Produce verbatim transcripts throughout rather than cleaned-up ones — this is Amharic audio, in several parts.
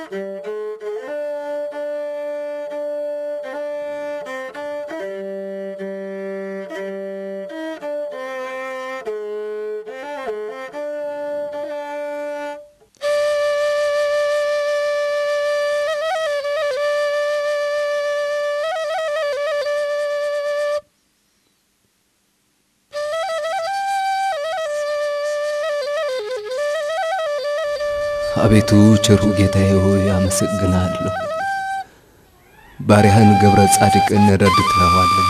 አቤቱ ቸሩ ጌታዬ ሆይ አመሰግናለሁ ባሪያህን ገብረ ጻድቅን ረድተኸዋልና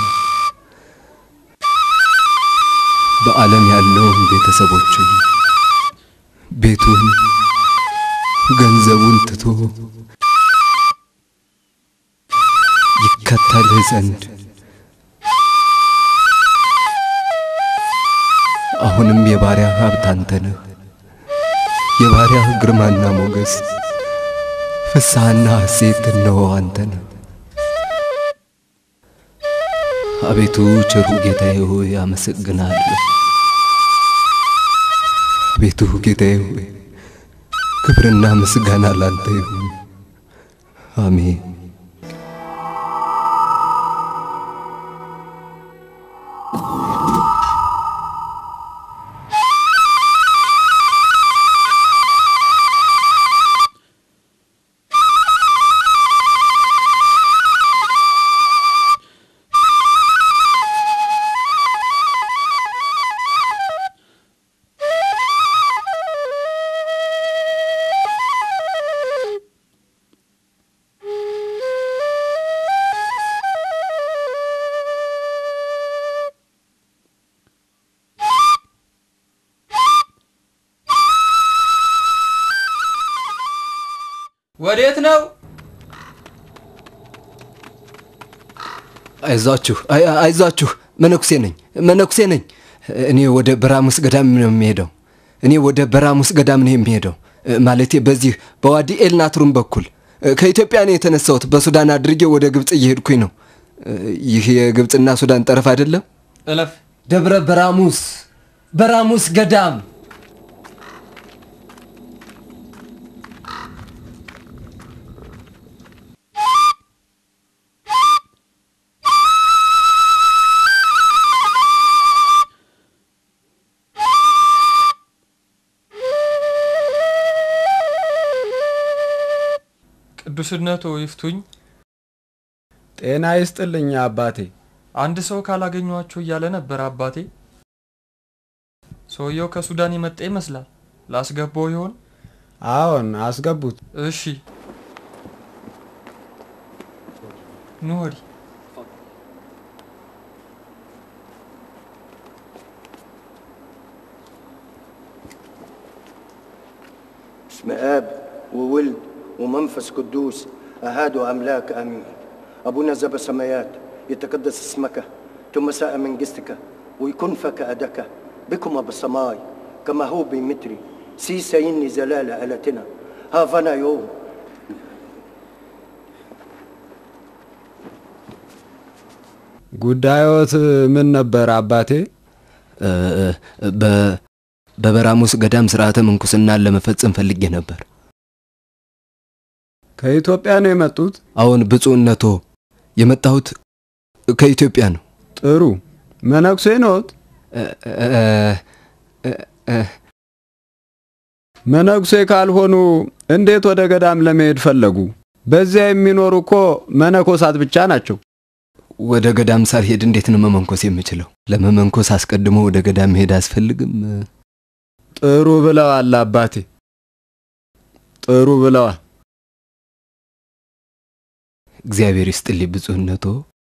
በዓለም ያለው ቤተሰቦቹ ቤቱን ገንዘቡን ትቶ ይከተልህ ዘንድ አሁንም የባሪያህ ሀብት አንተ ነህ የባሪያህ ግርማና ሞገስ ፍስሐና ሐሴት ነው አንተ ነህ አቤቱ ቸሩ ጌታዬ ሆይ አመሰግናለሁ አቤቱ ጌታዬ ሆይ ክብርና ምስጋና ላንተ ይሁን አሜን ወዴት ነው አይዛችሁ አይዛችሁ መነኩሴ ነኝ መነኩሴ ነኝ እኔ ወደ በራሙስ ገዳም ነው የሚሄደው እኔ ወደ በራሙስ ገዳም ነው የሚሄደው ማለቴ በዚህ በዋዲ ኤልናትሩም በኩል ከኢትዮጵያ ነው የተነሳሁት በሱዳን አድርጌ ወደ ግብጽ እየሄድኩኝ ነው ይሄ የግብጽና ሱዳን ጠረፍ አይደለም እለፍ ደብረ በራሙስ በራሙስ ገዳም ቅዱስነቱ ይፍቱኝ ጤና ይስጥልኝ አባቴ አንድ ሰው ካላገኙአችሁ ይያለ ነበር አባቴ ሰውየው ከሱዳን የመጣ ይመስላል ላስገባው ይሆን አዎን አስገቡት እሺ ኑሪ اسم اب وولد ومنفس قدوس أهاد أملاك آمين أبونا زب السمايات يتقدس اسمك تمساء من قستك ويكون فك أدك بكم بالسماي كما هو بمتري سيسا يني زلال ألتنا هافنا يوم ጉዳዮት ምን ነበር አባቴ በ በበራሙስ ገዳም ሥርዓተ ምንኩስናን ለመፈጸም ፈልጌ ነበር ከኢትዮጵያ ነው የመጡት አሁን ብፁዕነቶ የመጣሁት ከኢትዮጵያ ነው ጥሩ መነኩሴ ነዎት መነኩሴ ካልሆኑ እንዴት ወደ ገዳም ለመሄድ ፈለጉ በዚያ የሚኖሩ እኮ መነኮሳት ብቻ ናቸው ወደ ገዳም ሳልሄድ እንዴት ነው መመንኮስ የምችለው ለመመንኮስ አስቀድሞ ወደ ገዳም መሄድ አስፈልግም ጥሩ ብለዋል አባቴ ጥሩ ብለዋል እግዚአብሔር ይስጥልኝ ብፁዕነቶ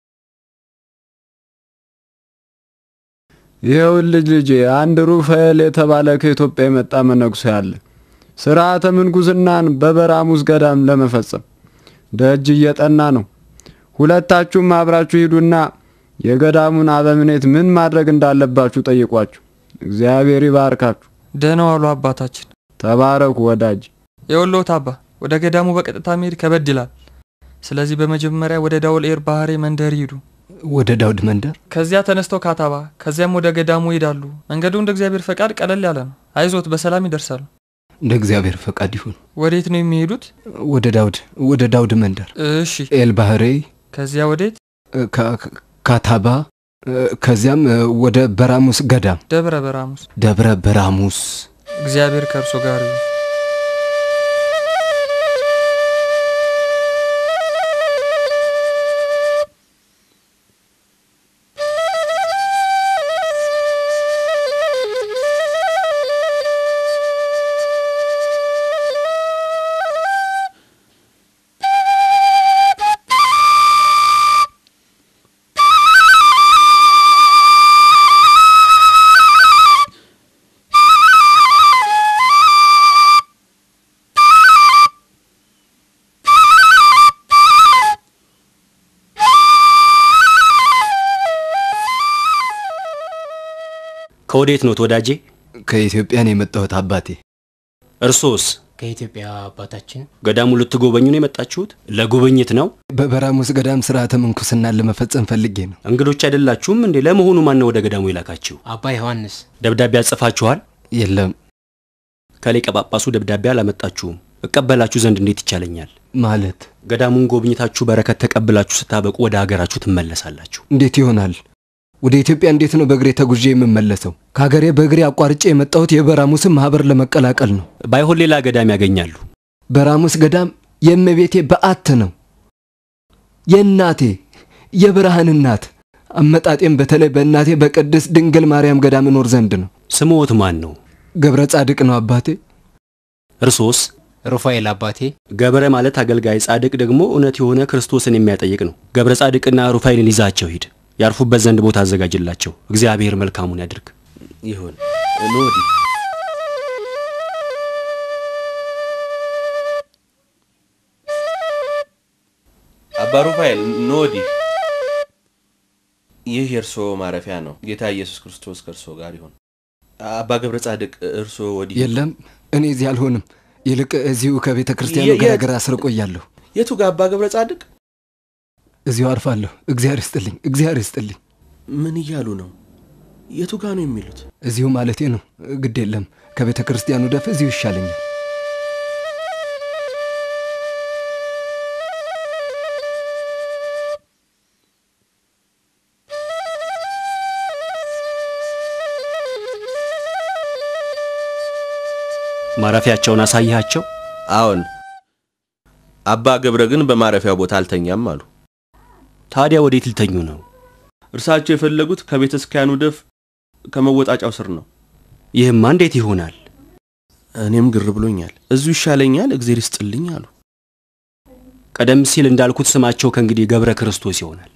ይሄው ልጅ ልጅ አንድ ሩፋኤል የተባለ ከኢትዮጵያ የመጣ መነኩሴ አለ ሥርዓተ ምንኩስናን በበራሙስ ገዳም ለመፈጸም ደጅ እየጠና ነው ሁለታችሁም አብራችሁ ሂዱና የገዳሙን አበምኔት ምን ማድረግ እንዳለባችሁ ጠይቋችሁ እግዚአብሔር ይባርካችሁ ደህና ዋሉ አባታችን ተባረኩ ወዳጅ የወሎት አባ ወደ ገዳሙ በቀጥታ መሄድ ከበድ ይላል ስለዚህ በመጀመሪያ ወደ ዳውል ኤር ባህሬ መንደር ይዱ ወደ ዳውድ መንደር ከዚያ ተነስተው ካታባ ከዚያም ወደ ገዳሙ ይዳሉ መንገዱ እንደ እግዚአብሔር ፈቃድ ቀለል ያለ ነው አይዞት በሰላም ይደርሳሉ እንደ እግዚአብሔር ፈቃድ ይሁን። ወዴት ነው የሚሄዱት? ወደ ዳውድ ወደ ዳውድ መንደር። እሺ ኤል ባህሬ ከዚያ ወዴት? ካታባ ከዚያም ወደ በራሙስ ገዳም። ደብረ በራሙስ ደብረ በራሙስ። እግዚአብሔር ከእርሱ ጋር ይሁን። ከወዴት ነው ወዳጄ? ከኢትዮጵያ ነው የመጣሁት አባቴ። እርሶስ? ከኢትዮጵያ አባታችን። ገዳሙ ልትጎበኙ ነው የመጣችሁት? ለጉብኝት ነው? በበራሙስ ገዳም ሥርዓተ ምንኩስና ለመፈጸም ፈልጌ ነው። እንግዶች አይደላችሁም እንዴ? ለመሆኑ ማን ነው ወደ ገዳሙ ይላካችሁ? አባ ዮሐንስ። ደብዳቤ አጽፋችኋል? የለም። ከሊቀ ጳጳሱ ደብዳቤ አላመጣችሁም? እቀበላችሁ ዘንድ እንዴት ይቻለኛል? ማለት ገዳሙን ጎብኝታችሁ በረከት ተቀብላችሁ ስታበቁ ወደ ሀገራችሁ ትመለሳላችሁ። እንዴት ይሆናል? ወደ ኢትዮጵያ እንዴት ነው በእግሬ ተጉዤ የምመለሰው? ከሀገሬ በእግሬ አቋርጬ የመጣሁት የበራሙስን ማህበር ለመቀላቀል ነው። ባይሆን ሌላ ገዳም ያገኛሉ። በራሙስ ገዳም የእመቤቴ በዓት ነው። የእናቴ የብርሃን እናት። አመጣጤም በተለይ በእናቴ በቅድስት ድንግል ማርያም ገዳም እኖር ዘንድ ነው። ስምዎት ማን ነው? ገብረ ጻድቅ ነው አባቴ። እርሶስ? ሩፋኤል አባቴ። ገብረ ማለት አገልጋይ፣ ጻድቅ ደግሞ እውነት የሆነ ክርስቶስን የሚያጠይቅ ነው። ገብረ ጻድቅና ሩፋኤልን ይዛቸው ሂድ። ያርፉበት ዘንድ ቦታ አዘጋጅላቸው። እግዚአብሔር መልካሙን ያድርግ። ይሁን ኖዲ አባ ሩፋኤል ኖዲ ይህ የርሶ ማረፊያ ነው። ጌታ ኢየሱስ ክርስቶስ ከርሶ ጋር ይሁን። አባ ገብረ ጻድቅ እርሶ ወዲ? የለም እኔ እዚህ አልሆንም። ይልቅ እዚሁ ከቤተ ክርስቲያኑ ገራገራ ስር ቆያለሁ። የቱ ጋር አባ ገብረ ጻድቅ? እዚሁ አርፋለሁ። እግዚአብሔር ይስጥልኝ፣ እግዚአብሔር ይስጥልኝ። ምን እያሉ ነው? የቱ ጋር ነው የሚሉት? እዚሁ ማለቴ ነው። ግድ የለም ከቤተ ክርስቲያኑ ደፍ እዚሁ ይሻለኛል። ማረፊያቸውን አሳያቸው? አዎን። አባ ገብረ ግን በማረፊያው ቦታ አልተኛም አሉ። ታዲያ ወዴት ልተኙ ነው? እርሳቸው የፈለጉት ከቤተ ክርስቲያኑ ደፍ ከመወጣጫው ስር ነው። ይህማ እንዴት ይሆናል? እኔም ግር ብሎኛል። እዚሁ ይሻለኛል፣ እግዚአብሔር ይስጥልኝ አሉ። ቀደም ሲል እንዳልኩት ስማቸው ከእንግዲህ ገብረ ክርስቶስ ይሆናል።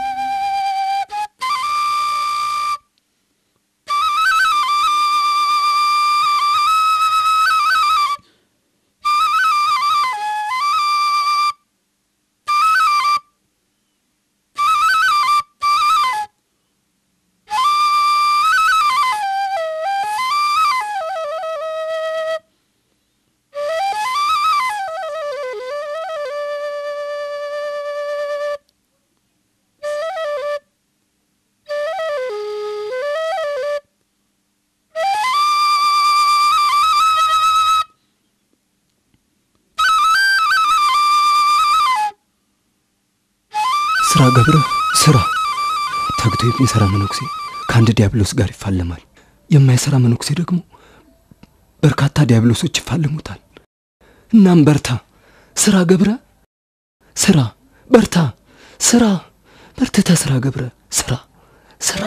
ስራ ገብረ ስራ። ተግቶ የሚሰራ መነኩሴ ከአንድ ዲያብሎስ ጋር ይፋለማል። የማይሰራ መነኩሴ ደግሞ በርካታ ዲያብሎሶች ይፋለሙታል። እናም በርታ ስራ ገብረ ስራ። በርታ ስራ። በርትተ ስራ ገብረ ስራ ስራ።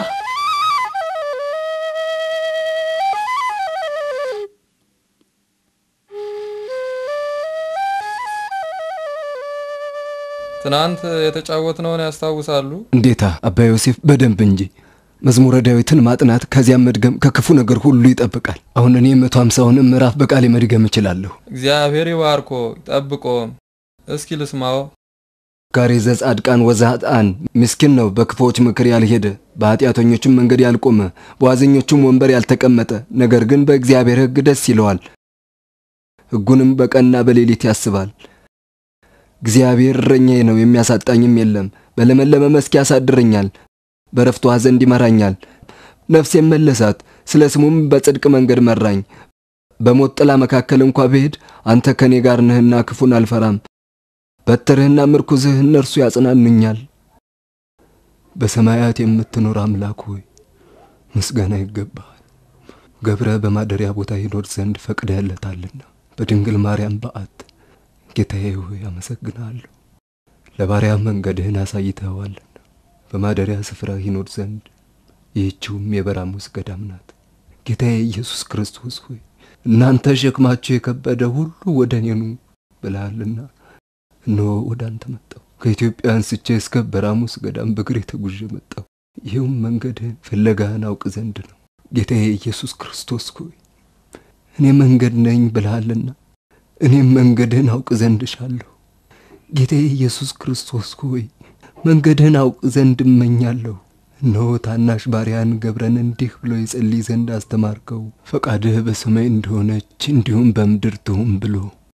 ትናንት የተጫወትነውን ያስታውሳሉ? እንዴታ አባ ዮሴፍ በደንብ እንጂ። መዝሙረ ዳዊትን ማጥናት ከዚያም መድገም ከክፉ ነገር ሁሉ ይጠብቃል። አሁን እኔ መቶ ሃምሳውን ምዕራፍ በቃሌ መድገም እችላለሁ። እግዚአብሔር ይባርኮ ይጠብቆ። እስኪ ልስማው። ጋሪ ዘጻድቃን ወዛጣን ምስኪን ነው፣ በክፉዎች ምክር ያልሄደ፣ በኃጢአተኞችም መንገድ ያልቆመ፣ በዋዘኞችም ወንበር ያልተቀመጠ፣ ነገር ግን በእግዚአብሔር ሕግ ደስ ይለዋል፣ ሕጉንም በቀንና በሌሊት ያስባል። እግዚአብሔር እረኛዬ ነው፣ የሚያሳጣኝም የለም። በለመለመ መስክ ያሳድረኛል፣ በረፍቱ ዘንድ ይመራኛል። ነፍሴን መለሳት፣ ስለ ስሙም በጽድቅ መንገድ መራኝ። በሞት ጥላ መካከል እንኳ ብሄድ አንተ ከኔ ጋር ነህና ክፉን አልፈራም። በትርህና ምርኩዝህ እነርሱ ያጽናኑኛል። በሰማያት የምትኖር አምላክ ሆይ ምስጋና ይገባል። ገብረ በማደሪያ ቦታ ይኖር ዘንድ ፈቅደህለታልና በድንግል ማርያም በዓት ጌታዬ ሆይ አመሰግናለሁ። ለባሪያ መንገድህን አሳይተኸዋልና በማደሪያ ስፍራ ይኖር ዘንድ ይህችውም የበራሙስ ገዳም ናት። ጌታዬ ኢየሱስ ክርስቶስ ሆይ እናንተ ሸክማችሁ የከበደ ሁሉ ወደ እኔ ኑ ብለሃልና እነሆ ወደ አንተ መጣሁ። ከኢትዮጵያ አንስቼ እስከ በራሙስ ገዳም በእግሬ ተጉዤ መጣሁ። ይህም መንገድህን ፍለጋህን አውቅ ዘንድ ነው። ጌታዬ ኢየሱስ ክርስቶስ ሆይ እኔ መንገድ ነኝ ብለሃልና እኔም መንገድህን አውቅ ዘንድ እሻለሁ። ጌታዬ ኢየሱስ ክርስቶስ ሆይ መንገድህን አውቅ ዘንድ እመኛለሁ። እነሆ ታናሽ ባሪያን ገብረን እንዲህ ብሎ ይጸልይ ዘንድ አስተማርከው። ፈቃድህ በሰማይ እንደሆነች እንዲሁም በምድር ትሁን ብሎ።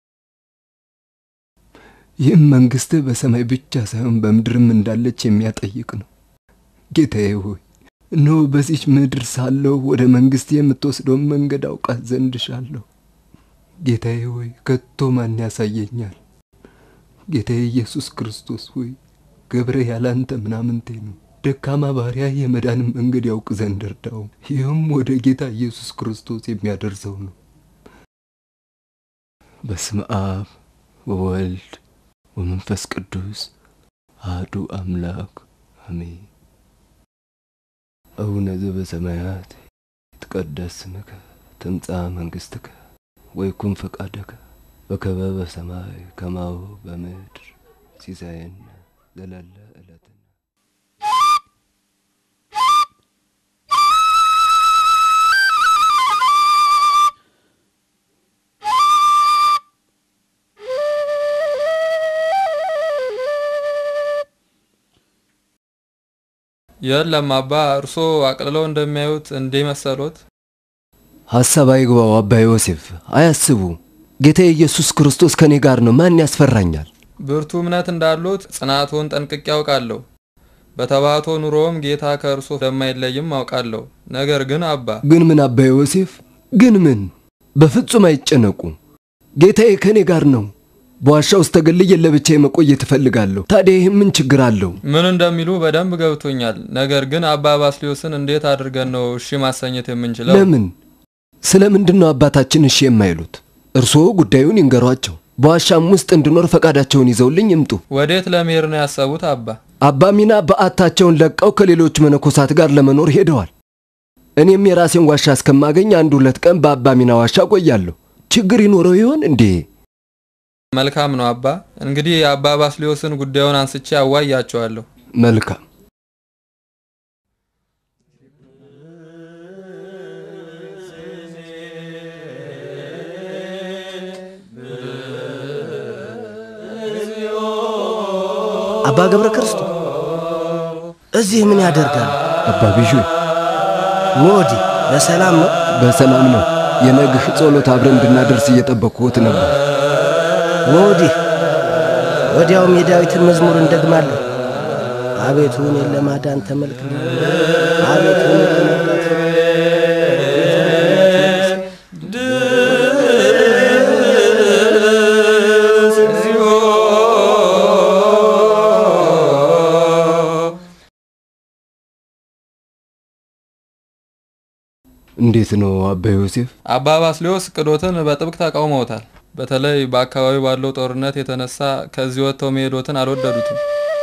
ይህም መንግሥትህ በሰማይ ብቻ ሳይሆን በምድርም እንዳለች የሚያጠይቅ ነው። ጌታዬ ሆይ እነሆ በዚች ምድር ሳለሁ ወደ መንግሥት የምትወስደውን መንገድ አውቃት ዘንድ እሻለሁ። ጌታዬ ሆይ ከቶ ማን ያሳየኛል? ጌታዬ ኢየሱስ ክርስቶስ ሆይ ገብረ ያላንተ ምናምንቴ ነው። ደካማ ባሪያ የመዳንን መንገድ ያውቅ ዘንድ እርዳው። ይህም ወደ ጌታ ኢየሱስ ክርስቶስ የሚያደርሰው ነው። በስመ አብ ወወልድ ወመንፈስ ቅዱስ አሐዱ አምላክ አሜን። አቡነ ዘበሰማያት ይትቀደስ ስምከ ትምጻእ መንግሥትከ ወይኩን ፈቃድከ በከመ በሰማይ ከማሁ በምድር ሲሳየነ ዘለለ ዕለትነ የለም አባ እርሶ አቅልለው እንደሚያዩት እንደ መሰሎት? ሐሳብ አይግባው አባ ዮሴፍ፣ አያስቡ። ጌታ ኢየሱስ ክርስቶስ ከኔ ጋር ነው፣ ማን ያስፈራኛል? ብርቱ እምነት እንዳሉት ጽናቶን ጠንቅቄ ያውቃለሁ። በተባቶ ኑሮም ጌታ ከእርሶ እንደማይለይም አውቃለሁ። ነገር ግን አባ ግን ምን አባ ዮሴፍ ግን ምን? በፍጹም አይጨነቁ። ጌታዬ ከኔ ጋር ነው። በዋሻ ውስጥ ተገልዬ ለብቻዬ መቆየት እፈልጋለሁ። ታዲያ ይህ ምን ችግር አለው? ምን እንደሚሉ በደንብ ገብቶኛል። ነገር ግን አባ ባስልዮስን እንዴት አድርገን ነው እሺ ማሰኘት የምንችለው? ለምን? ስለምንድን ነው አባታችን እሺ የማይሉት? እርስዎ ጉዳዩን ይንገሯቸው። በዋሻም ውስጥ እንድኖር ፈቃዳቸውን ይዘውልኝ ይምጡ። ወዴት ለመሄድ ነው ያሰቡት አባ? አባ ሚና በዓታቸውን ለቀው ከሌሎች መነኮሳት ጋር ለመኖር ሄደዋል። እኔም የራሴን ዋሻ እስከማገኝ አንድ ሁለት ቀን በአባ ሚና ዋሻ ቆያለሁ። ችግር ይኖረው ይሆን እንዴ? መልካም ነው አባ። እንግዲህ አባ ባስልዮስን ጉዳዩን አንስቼ አዋያቸዋለሁ። መልካም። አባ ገብረ ክርስቶስ እዚህ ምን ያደርጋል? አባ ቢሹ ወዲ ለሰላም ነው? በሰላም ነው። የነግህ ጸሎት አብረን እንድናደርስ እየጠበቅኩት ነበር። ወዲ ወዲያውም የዳዊትን መዝሙር እንደግማለሁ። አቤቱ እኔን ለማዳን ተመልክተህ፣ አቤቱ እኔን ለመርዳት እንዴት ነው አባ ዮሴፍ? አባ ባስልዮስ ቅዶትን በጥብቅ ተቃውመውታል። በተለይ በአካባቢው ባለው ጦርነት የተነሳ ከዚህ ወጥተው መሄዶትን አልወደዱትም።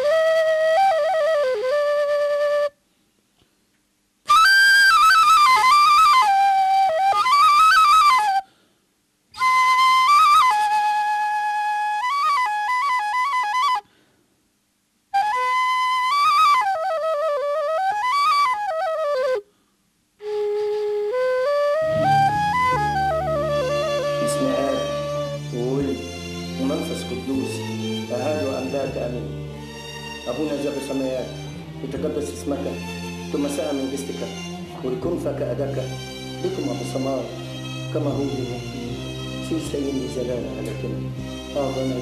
أبونا ذا بسمايات يتقدس اسمك تمساء من جستك ويكون فكأدك بكم أبو سمار كما هو في سيد زلال على كل أعظم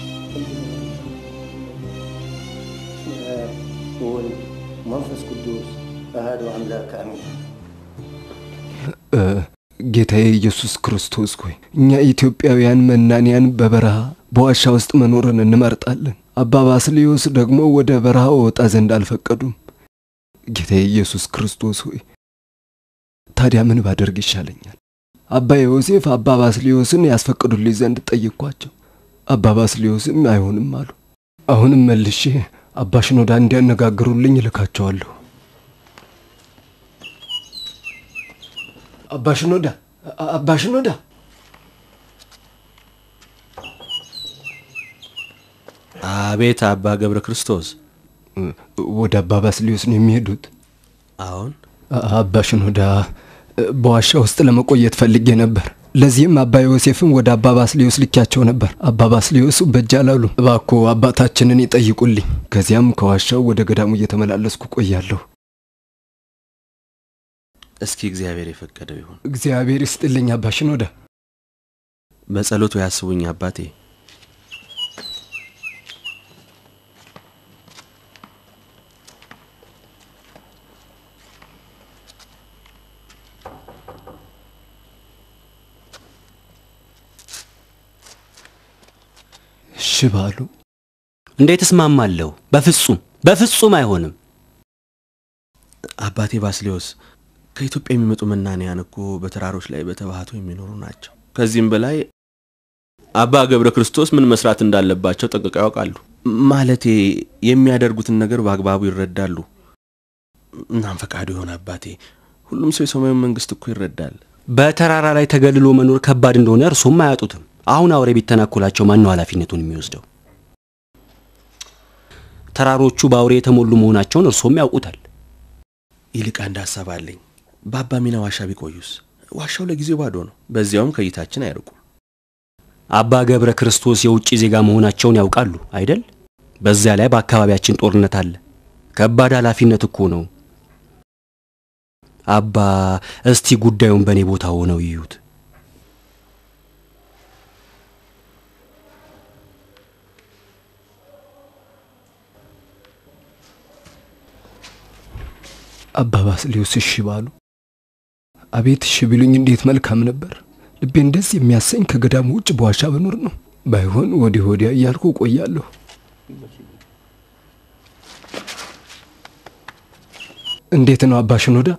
والد ومنفس قدوس أهاد أملاك أمين ጌታዬ ኢየሱስ ክርስቶስ ሆይ እኛ ኢትዮጵያውያን መናንያን በበረሃ በዋሻ ውስጥ መኖርን እንመርጣለን። አባ ባስልዮስ ደግሞ ወደ በረሃ ወጣ ዘንድ አልፈቀዱም። ጌታዬ ኢየሱስ ክርስቶስ ሆይ ታዲያ ምን ባደርግ ይሻለኛል? አባ ዮሴፍ አባ ባስልዮስን ያስፈቅዱልኝ ዘንድ ጠየቅኳቸው። አባ ባስልዮስም አይሆንም አሉ። አሁንም መልሼ አባ ሽኖዳ እንዲያነጋግሩልኝ ልካቸዋለሁ። አባ ሽኖዳ አባ ሽኖዳ አቤት አባ ገብረ ክርስቶስ። ወደ አባ ባስልዮስ ነው የሚሄዱት? አሁን አባ ሽኖዳ በዋሻ ውስጥ ለመቆየት ፈልጌ ነበር። ለዚህም አባ ዮሴፍን ወደ አባ ባስልዮስ ልኪያቸው ነበር። አባ ባስልዮስ በጃላሉ እባክዎ አባታችንን ይጠይቁልኝ። ከዚያም ከዋሻው ወደ ገዳሙ እየተመላለስኩ ቆያለሁ። እስኪ እግዚአብሔር የፈቀደው ይሁን። እግዚአብሔር ይስጥልኝ አባ ሽኖዳ። በጸሎቱ ያስቡኝ አባቴ። ሽባሉ እንዴት እስማማለሁ? በፍጹም በፍጹም አይሆንም። አባቴ ባስልዮስ ከኢትዮጵያ የሚመጡ መናንያን እኮ በተራሮች ላይ በተባህቶ የሚኖሩ ናቸው። ከዚህም በላይ አባ ገብረ ክርስቶስ ምን መስራት እንዳለባቸው ጠንቅቀው ያውቃሉ። ማለቴ የሚያደርጉትን ነገር በአግባቡ ይረዳሉ። እናም ፈቃዱ ይሆን አባቴ። ሁሉም ሰው የሰማዩን መንግስት እኮ ይረዳል። በተራራ ላይ ተገልሎ መኖር ከባድ እንደሆነ እርሱም አያጡትም። አሁን አውሬ ቢተናኮላቸው ማን ነው ኃላፊነቱን የሚወስደው? ተራሮቹ በአውሬ የተሞሉ መሆናቸውን እርሱም ያውቁታል። ይልቅ አንድ ሐሳብ አለኝ። በአባ ሚና ዋሻ ቢቆዩስ? ዋሻው ለጊዜው ባዶ ነው። በዚያውም ከይታችን አይርቁም። አባ ገብረ ክርስቶስ የውጭ ዜጋ መሆናቸውን ያውቃሉ አይደል? በዚያ ላይ በአካባቢያችን ጦርነት አለ። ከባድ ኃላፊነት እኮ ነው። አባ እስቲ ጉዳዩን በኔ ቦታ ሆነው ይዩት። አባ ባስልዮስ እሺ ባሉ። አቤት እሺ ቢሉኝ እንዴት መልካም ነበር። ልቤ እንደዚህ የሚያሰኝ ከገዳሙ ውጭ በዋሻ በኖር ነው። ባይሆን ወዲህ ወዲያ እያልኩ ቆያለሁ። እንዴት ነው አባ ሽኖዳ?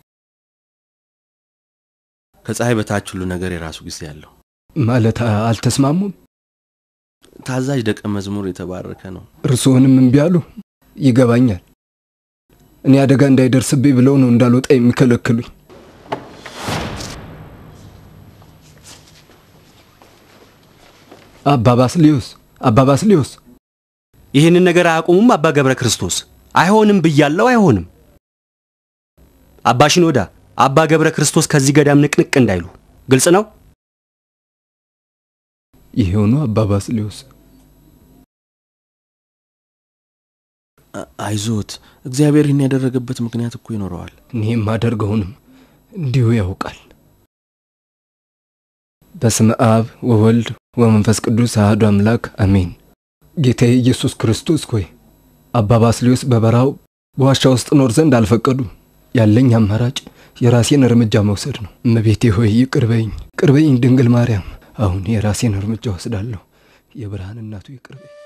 ከፀሐይ በታች ሁሉ ነገር የራሱ ጊዜ ያለው ማለት አልተስማሙም? ታዛዥ ደቀ መዝሙር የተባረከ ነው። እርሱንም እምቢ አሉ? ይገባኛል። እኔ አደጋ እንዳይደርስብኝ ብለው ነው እንዳልወጣ የሚከለክሉኝ። አባ ባስልዮስ አባ ባስልዮስ ይህንን ነገር አያቆሙም? አባ ገብረ ክርስቶስ አይሆንም ብያለሁ። አይሆንም። አባ ሽኖዳ አባ ገብረ ክርስቶስ ከዚህ ገዳም ንቅንቅ እንዳይሉ ግልጽ ነው። ይሄው ነው አባ ባስልዮስ። አይዞት፣ እግዚአብሔር ይህን ያደረገበት ምክንያት እኮ ይኖረዋል። እኔም ማደርገውንም እንዲሁ ያውቃል። በስመ አብ ወወልድ ወመንፈስ ቅዱስ አሐዱ አምላክ አሜን። ጌታዬ ኢየሱስ ክርስቶስ ሆይ አባ ባስልዮስ በበረሃው በዋሻ ውስጥ ኖር ዘንድ አልፈቀዱም። ያለኝ አማራጭ የራሴን እርምጃ መውሰድ ነው። እመቤቴ ሆይ ይቅር በይኝ፣ ይቅር በይኝ ድንግል ማርያም። አሁን የራሴን እርምጃ ወስዳለሁ። የብርሃን እናቱ ይቅር በይኝ።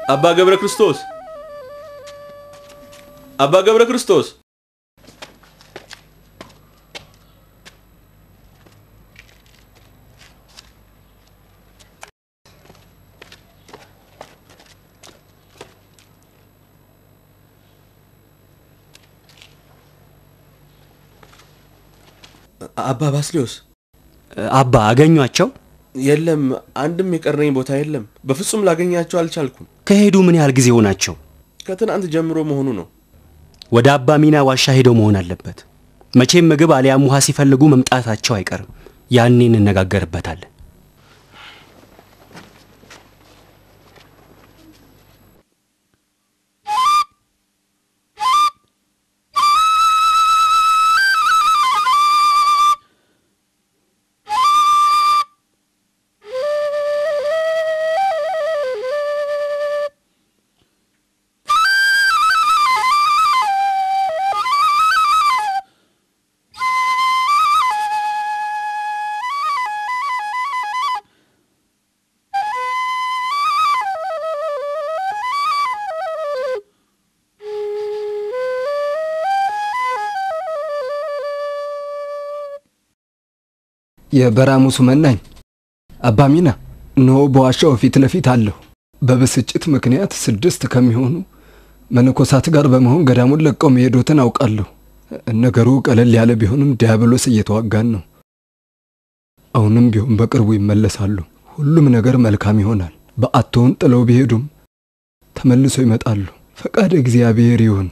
አባ ገብረ ክርስቶስ አባ ገብረ ክርስቶስ አባ ባስልዮስ አባ አገኟቸው? የለም አንድም የቀረኝ ቦታ የለም። በፍጹም ላገኛቸው አልቻልኩም። ከሄዱ ምን ያህል ጊዜ ሆናቸው? ከትናንት ጀምሮ መሆኑ ነው። ወደ አባ ሚና ዋሻ ሄደው መሆን አለበት። መቼም ምግብ አሊያም ውሃ ሲፈልጉ መምጣታቸው አይቀርም። ያኔ እንነጋገርበታለን። የበራሙሱ መናኝ አባ ሚና ነው በዋሻው ፊት ለፊት አለው። በብስጭት ምክንያት ስድስት ከሚሆኑ መነኮሳት ጋር በመሆን ገዳሙን ለቀው መሄዶትን አውቃለሁ። ነገሩ ቀለል ያለ ቢሆንም ዲያብሎስ እየተዋጋን ነው። አሁንም ቢሆን በቅርቡ ይመለሳሉ። ሁሉም ነገር መልካም ይሆናል። በአቶን ጥለው ቢሄዱም ተመልሶ ይመጣሉ። ፈቃድ እግዚአብሔር ይሁን።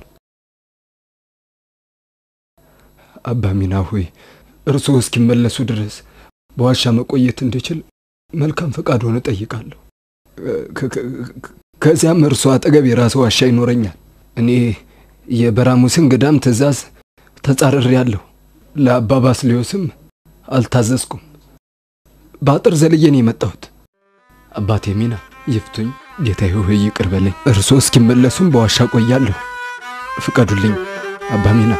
አባ ሚና ሆይ እርሱ እስኪመለሱ ድረስ በዋሻ መቆየት እንድችል መልካም ፈቃድ ሆነ ጠይቃለሁ። ከዚያም እርሱ አጠገብ የራሱ ዋሻ ይኖረኛል። እኔ የበራሙስን ገዳም ትእዛዝ ተጻርሬያለሁ። ለአባ ባስልዮስም አልታዘዝኩም። በአጥር ዘልዬ ነው የመጣሁት። አባቴ ሚና ይፍቱኝ። ጌታዬ ሆይ ይቅር በለኝ። እርሱ እስኪመለሱም በዋሻ ቆያለሁ። ፍቀዱልኝ አባ ሚና።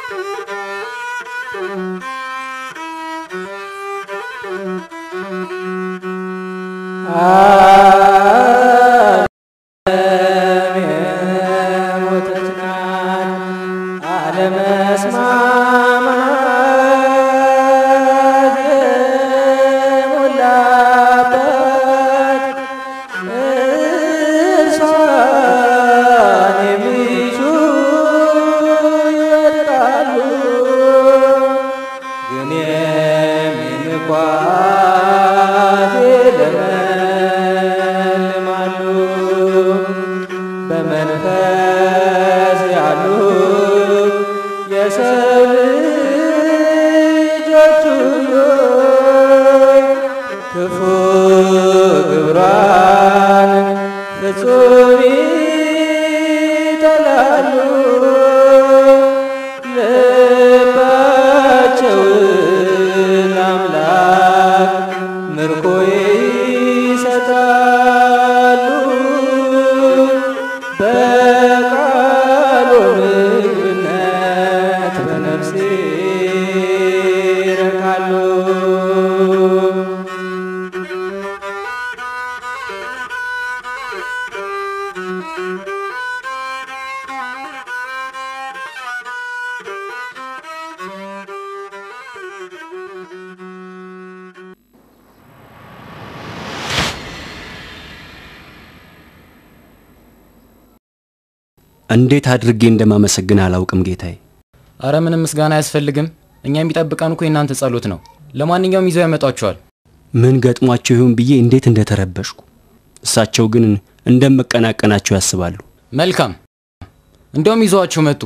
እንዴት አድርጌ እንደማመሰግን አላውቅም ጌታዬ። አረ ምንም ምስጋና አያስፈልግም። እኛ የሚጠብቀን እኮ የናንተ ጸሎት ነው። ለማንኛውም ይዘው ያመጣቸዋል። ምን ገጥሟቸው ይሁን ብዬ እንዴት እንደተረበሽኩ። እሳቸው ግን እንደምቀናቀናቸው ያስባሉ። መልካም፣ እንደውም ይዘዋቸው መጡ።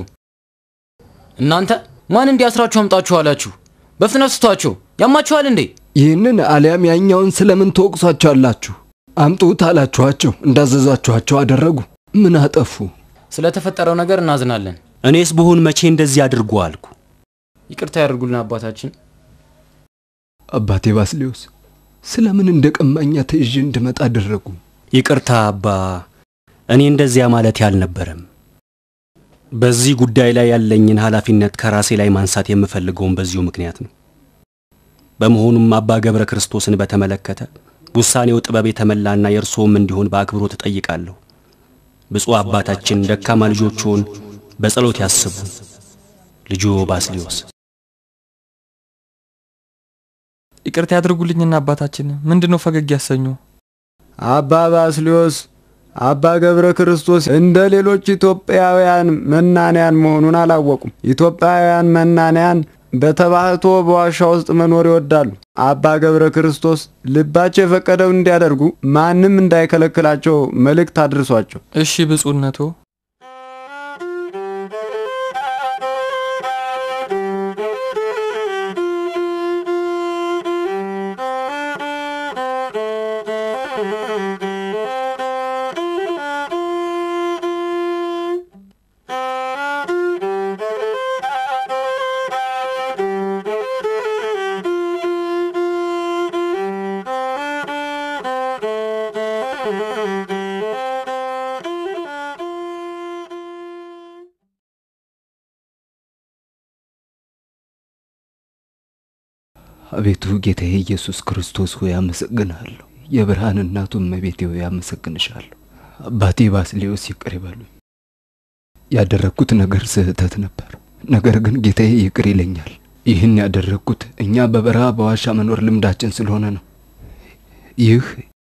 እናንተ ማን እንዲያስራችሁ አምጣችሁ አላችሁ? በፍጥነት ስቷቸው። ያማችኋል እንዴ? ይህንን አሊያም ያኛውን ስለምን ተወቅሷቸዋላችሁ? አምጡት አላችኋቸው፣ እንዳዘዟችኋቸው አደረጉ። ምን አጠፉ? ስለተፈጠረው ነገር እናዝናለን። እኔስ ብሆን መቼ እንደዚህ አድርጉ አልኩ። ይቅርታ ያድርጉልን አባታችን። አባቴ ባስልዮስ ስለምን እንደቀማኛ ተይዤ እንድመጣ አደረጉ? ይቅርታ አባ፣ እኔ እንደዚያ ማለት ያልነበረም። በዚህ ጉዳይ ላይ ያለኝን ኃላፊነት ከራሴ ላይ ማንሳት የምፈልገውን በዚሁ ምክንያት ነው። በመሆኑም አባ ገብረ ክርስቶስን በተመለከተ ውሳኔው ጥበብ የተመላና የእርሶም እንዲሆን በአክብሮት እጠይቃለሁ። ብፁዕ አባታችን ደካማ ልጆቹን በጸሎት ያስቡ። ልጁ ባስልዮስ። ይቅርታ ያድርጉልኝና አባታችን ምንድነው ፈገግ ያሰኙ? አባ ባስልዮስ አባ ገብረ ክርስቶስ እንደ ሌሎች ኢትዮጵያውያን መናንያን መሆኑን አላወቁም። ኢትዮጵያውያን መናንያን በተባህቶ በዋሻ ውስጥ መኖር ይወዳሉ። አባ ገብረ ክርስቶስ ልባቸው የፈቀደውን እንዲያደርጉ ማንም እንዳይከለክላቸው መልእክት አድርሷቸው። እሺ ብፁዕነቶ። አቤቱ ጌታዬ ኢየሱስ ክርስቶስ ሆይ አመሰግንሃለሁ። የብርሃን እናቱ እመቤቴ ሆይ አመሰግንሻለሁ። አባቴ ባስልዮስ ይቅር ይበሉኝ። ያደረኩት ነገር ስህተት ነበር፣ ነገር ግን ጌታዬ ይቅር ይለኛል። ይህን ያደረኩት እኛ በበረሃ በዋሻ መኖር ልምዳችን ስለሆነ ነው። ይህ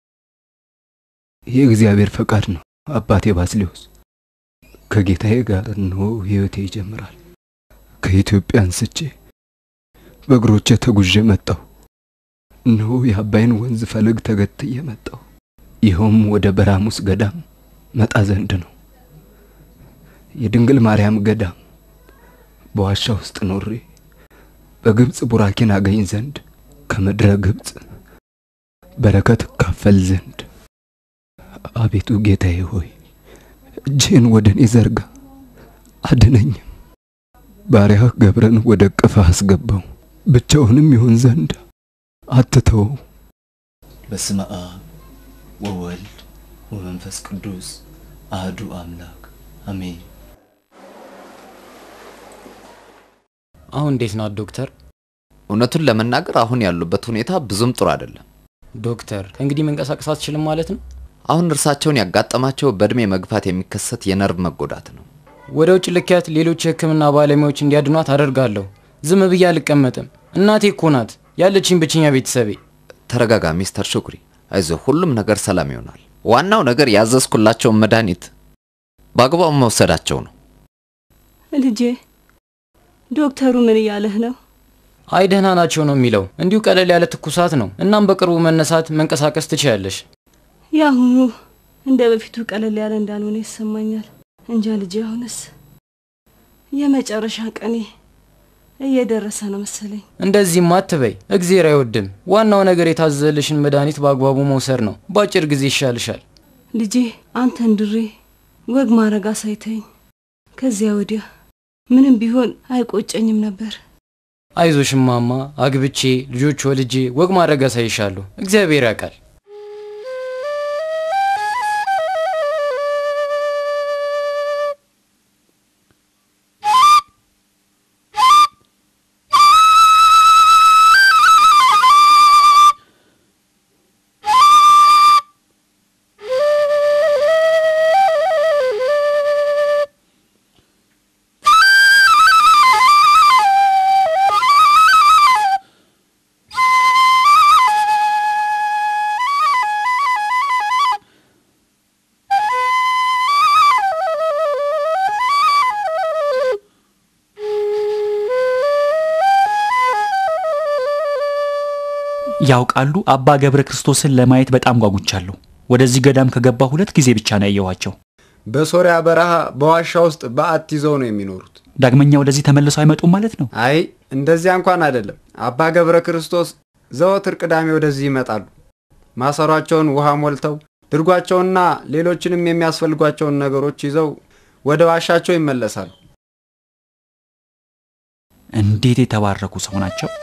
የእግዚአብሔር ፈቃድ ነው። አባቴ ባስልዮስ ከጌታዬ ጋር ነው ሕይወቴ ይጀምራል። ከኢትዮጵያ አንስቼ በእግሮቼ ተጉዤ መጣሁ። ነው የአባይን ወንዝ ፈለግ ተገትዬ መጣሁ። ይኸውም ወደ በራሙስ ገዳም መጣ ዘንድ ነው። የድንግል ማርያም ገዳም በዋሻ ውስጥ ኖሬ በግብጽ ቡራኬን አገኝ ዘንድ ከምድረ ግብጽ በረከት ካፈል ዘንድ አቤቱ ጌታዬ ሆይ እጅህን ወደኔ ዘርጋ አድነኝ። ባሪያህ ገብረን ወደ ቅፍህ አስገባው፣ ብቻውንም ይሆን ዘንድ አትተው። በስመ አብ ወወልድ ወመንፈስ ቅዱስ አሐዱ አምላክ አሜን። አሁን እንዴት ነው ዶክተር? እውነቱን ለመናገር አሁን ያሉበት ሁኔታ ብዙም ጥሩ አይደለም። ዶክተር እንግዲህ መንቀሳቀስ አትችልም ማለት ነው? አሁን እርሳቸውን ያጋጠማቸው በእድሜ መግፋት የሚከሰት የነርቭ መጎዳት ነው። ወደ ውጭ ልኪያት ሌሎች የሕክምና ባለሙያዎች እንዲያድኗት አደርጋለሁ። ዝም ብዬ አልቀመጥም። እናቴ እኮ ናት ያለችኝ ብቸኛ ቤተሰቤ። ተረጋጋ ሚስተር ሹክሪ፣ አይዞህ፣ ሁሉም ነገር ሰላም ይሆናል። ዋናው ነገር ያዘዝኩላቸው መድኃኒት በአግባቡ መውሰዳቸው ነው። ልጄ ዶክተሩ ምን እያለህ ነው? አይ ደህና ናቸው ነው የሚለው። እንዲሁ ቀለል ያለ ትኩሳት ነው። እናም በቅርቡ መነሳት መንቀሳቀስ ትችያለሽ። ያሁኑ እንደ በፊቱ ቀለል ያለ እንዳልሆነ ይሰማኛል። እንጃ ልጄ፣ አሁንስ የመጨረሻ ቀኔ እየደረሰ ነው መሰለኝ። እንደዚህ ማትበይ፣ እግዚአብሔር አይወድም። ዋናው ነገር የታዘዘልሽን መድኃኒት በአግባቡ መውሰድ ነው። በአጭር ጊዜ ይሻልሻል። ልጄ አንተን ድሬ ወግ ማረግ አሳይተኝ ከዚያ ወዲያ ምንም ቢሆን አይቆጨኝም ነበር። አይዞሽ ማማ፣ አግብቼ ልጆች ወልጄ ወግ ማረግ አሳይሻለሁ። እግዚአብሔር ያውቃል። ያውቃሉ አባ ገብረ ክርስቶስን ለማየት በጣም ጓጉቻለሁ። ወደዚህ ገዳም ከገባ ሁለት ጊዜ ብቻ ነው ያየዋቸው። በሶሪያ በረሃ በዋሻ ውስጥ በአት ይዘው ነው የሚኖሩት። ዳግመኛ ወደዚህ ተመልሰው አይመጡም ማለት ነው? አይ እንደዚያ እንኳን አይደለም። አባ ገብረ ክርስቶስ ዘወትር ቅዳሜ ወደዚህ ይመጣሉ። ማሰሯቸውን ውሃ ሞልተው ድርጓቸውና ሌሎችንም የሚያስፈልጓቸውን ነገሮች ይዘው ወደ ዋሻቸው ይመለሳሉ። እንዴት የተባረኩ ሰው ናቸው!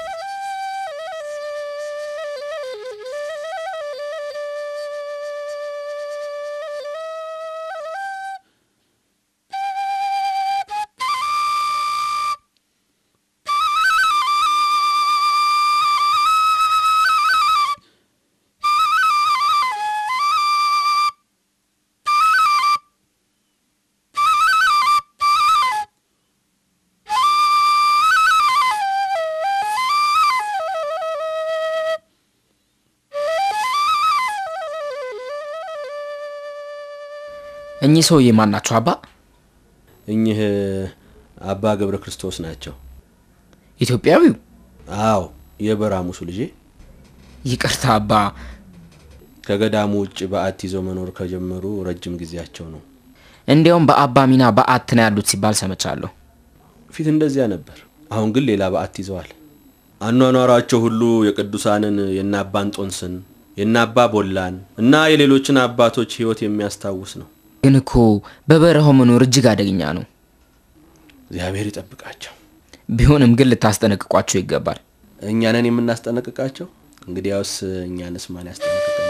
እኚህ ሰውዬ ማን ናቸው አባ? እኚህ አባ ገብረ ክርስቶስ ናቸው። ኢትዮጵያዊው? አዎ፣ የበራሙሱ ልጅ። ይቅርታ አባ፣ ከገዳሙ ውጭ በአት ይዘው መኖር ከጀመሩ ረጅም ጊዜያቸው ነው። እንዲያውም በአባ ሚና በአት ነው ያሉት ሲባል ሰምቻለሁ። ፊት እንደዚያ ነበር። አሁን ግን ሌላ በአት ይዘዋል። አኗኗራቸው ሁሉ የቅዱሳንን የናባ አንጦንስን የናባ ቦላን እና የሌሎችን አባቶች ህይወት የሚያስታውስ ነው። ግን እኮ በበረሃው መኖር እጅግ አደገኛ ነው። እግዚአብሔር ይጠብቃቸው። ቢሆንም ግን ልታስጠነቅቋቸው ይገባል። እኛ ነን የምናስጠነቅቃቸው? እንግዲያውስ እኛንስ ማን ያስጠነቅቀናል?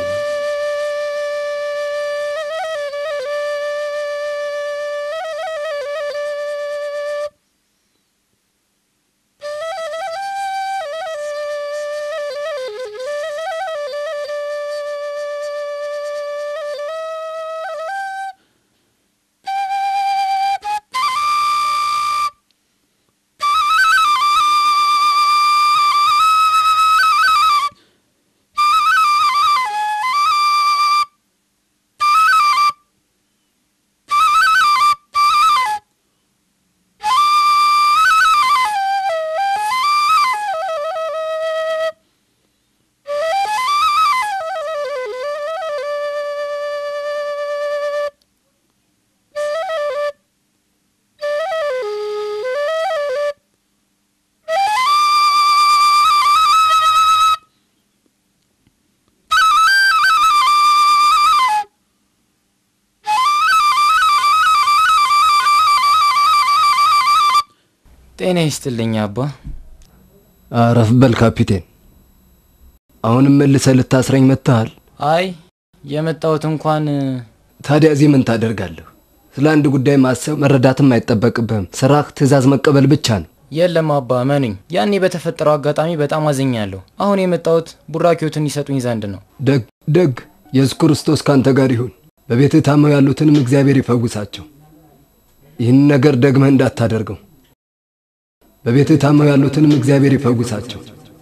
ጤና ይስጥልኝ አባ። አረፍ በል ካፒቴን። አሁንም መልሰህ ልታስረኝ መጥተሃል? አይ የመጣሁት እንኳን። ታዲያ እዚህ ምን ታደርጋለህ? ስለ አንድ ጉዳይ ማሰብ መረዳትም አይጠበቅብህም። ስራህ ትእዛዝ መቀበል ብቻ ነው። የለም አባ መኑኝ፣ ያኔ በተፈጠረው አጋጣሚ በጣም አዝኛለሁ። አሁን የመጣሁት ቡራኪዎትን ይሰጡኝ ዘንድ ነው። ደግ ደግ ኢየሱስ ክርስቶስ ካንተ ጋር ይሁን። በቤትህ ታመው ያሉትንም እግዚአብሔር ይፈውሳቸው። ይህን ነገር ደግመህ እንዳታደርገው። በቤትህ ታመው ያሉትንም እግዚአብሔር ይፈውሳቸው።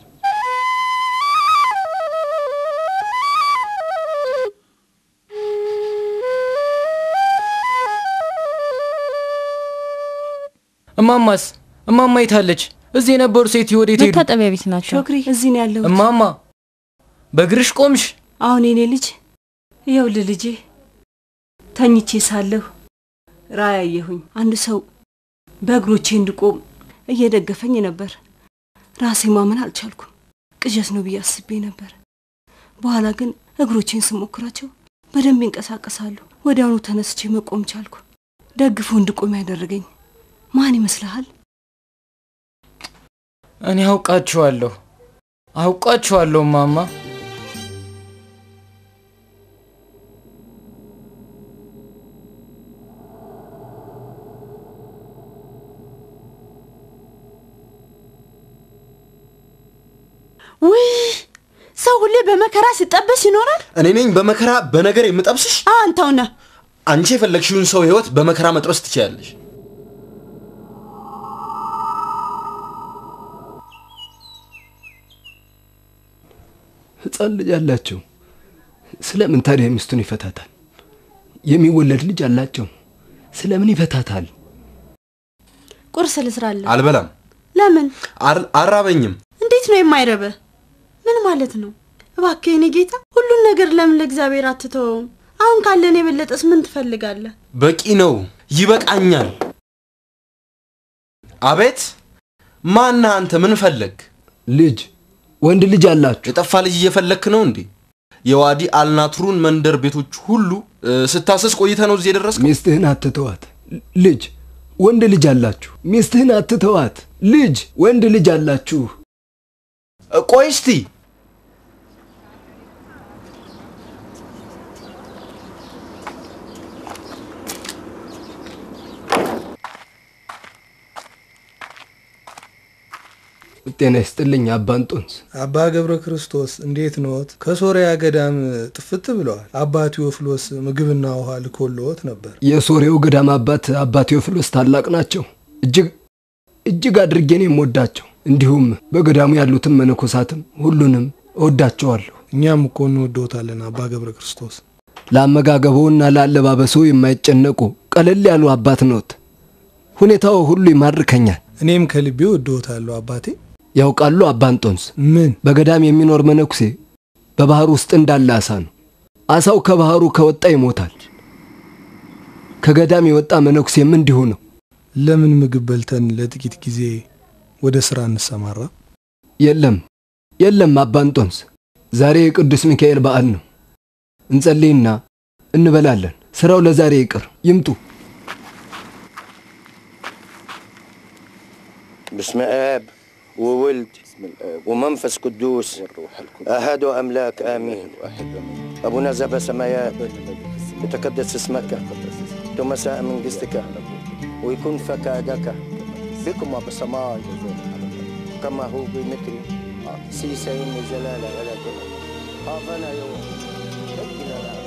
እማማስ እማማ የታለች? እዚህ የነበሩ ሴት ወዴት ሄዱ? መታጠቢያ ቤት ናቸው። ሾክሪ እዚህ ነው ያለው። እማማ በእግርሽ ቆምሽ? አሁን የኔ ልጅ ይኸውልህ ልጄ፣ ተኝቼ ሳለሁ ራእይ አየሁኝ። አንድ ሰው በእግሮቼ እንድቆም እየደገፈኝ ነበር። ራሴ ማመን አልቻልኩም። ቅዠት ነው ብዬ አስቤ ነበር። በኋላ ግን እግሮቼን ስሞክራቸው በደንብ ይንቀሳቀሳሉ። ወዲያውኑ ተነስቼ መቆም ቻልኩ። ደግፎ እንድቆም ያደረገኝ ማን ይመስልሃል? እኔ አውቃቸዋለሁ አውቃቸዋለሁ ማማ። ውይ ሰው ሁሌ በመከራ ሲጠበስ ይኖራል። እኔ ነኝ በመከራ በነገር የምጠብስሽ? አንተው ነህ። አንቺ የፈለግሽውን ሰው ህይወት በመከራ መጥበስ ትችያለሽ። ህፃን ልጅ አላቸው። ስለምን ታዲያ ሚስቱን ይፈታታል? የሚወለድ ልጅ አላቸው። ስለምን ይፈታታል? ቁርስ ልስራለሁ። አልበላም። ለምን? አራበኝም። እንዴት ነው የማይረበህ? ምን ማለት ነው? እባክህ የኔ ጌታ ሁሉን ነገር ለምን ለእግዚአብሔር አትተውም? አሁን ካለን የበለጠስ ምን ትፈልጋለህ? በቂ ነው፣ ይበቃኛል። አቤት፣ ማን አንተ? ምን ፈለግ? ልጅ ወንድ ልጅ አላችሁ። የጠፋ ልጅ እየፈለክ ነው እንዴ? የዋዲ አልናትሩን መንደር ቤቶች ሁሉ ስታሰስ ቆይተ ነው እዚህ የደረስከው? ሚስትህን አትተዋት። ልጅ ወንድ ልጅ አላችሁ። ሚስትህን አትተዋት። ልጅ ወንድ ልጅ አላችሁ። ቆይ እስቲ ጤና ይስጥልኝ አባ አንጦንስ። አባ ገብረ ክርስቶስ እንዴት ነዎት? ከሶሪያ ገዳም ጥፍት ብለዋል። አባ ቴዎፍሎስ ምግብና ውሃ ልኮልዎት ነበር። የሶሪያው ገዳም አባት አባ ቴዎፍሎስ ታላቅ ናቸው። እጅግ እጅግ አድርጌ ነው የምወዳቸው። እንዲሁም በገዳሙ ያሉትን መነኮሳትም ሁሉንም እወዳቸዋለሁ። እኛም እኮ እንወደዎታለን አባ ገብረ ክርስቶስ። ለአመጋገቦና ለአለባበሶ የማይጨነቁ ቀለል ያሉ አባት ነዎት። ሁኔታው ሁሉ ይማርከኛል። እኔም ከልቤ ወደውታለሁ አባቴ። ያውቃሉ አባ እንጦንስ? ምን? በገዳም የሚኖር መነኩሴ በባህር ውስጥ እንዳለ አሳ ነው። አሳው ከባህሩ ከወጣ ይሞታል። ከገዳም የወጣ መነኩሴም እንዲሁ ነው። ለምን ምግብ በልተን ለጥቂት ጊዜ ወደ ስራ እንሰማራ? የለም የለም አባ እንጦንስ፣ ዛሬ የቅዱስ ሚካኤል በዓል ነው። እንጸልይና እንበላለን። ስራው ለዛሬ ይቅር፣ ይምጡ። باسم آب وولد ومنفس قدوس أحد أملاك آمين. أبونا ذا بسمايات يتقدس اسمك تمساء من قسطك ويكون فكادك بكم وبسماي كما هو بمثل سيسين زلالة على جمال هافنا يوم ربنا لا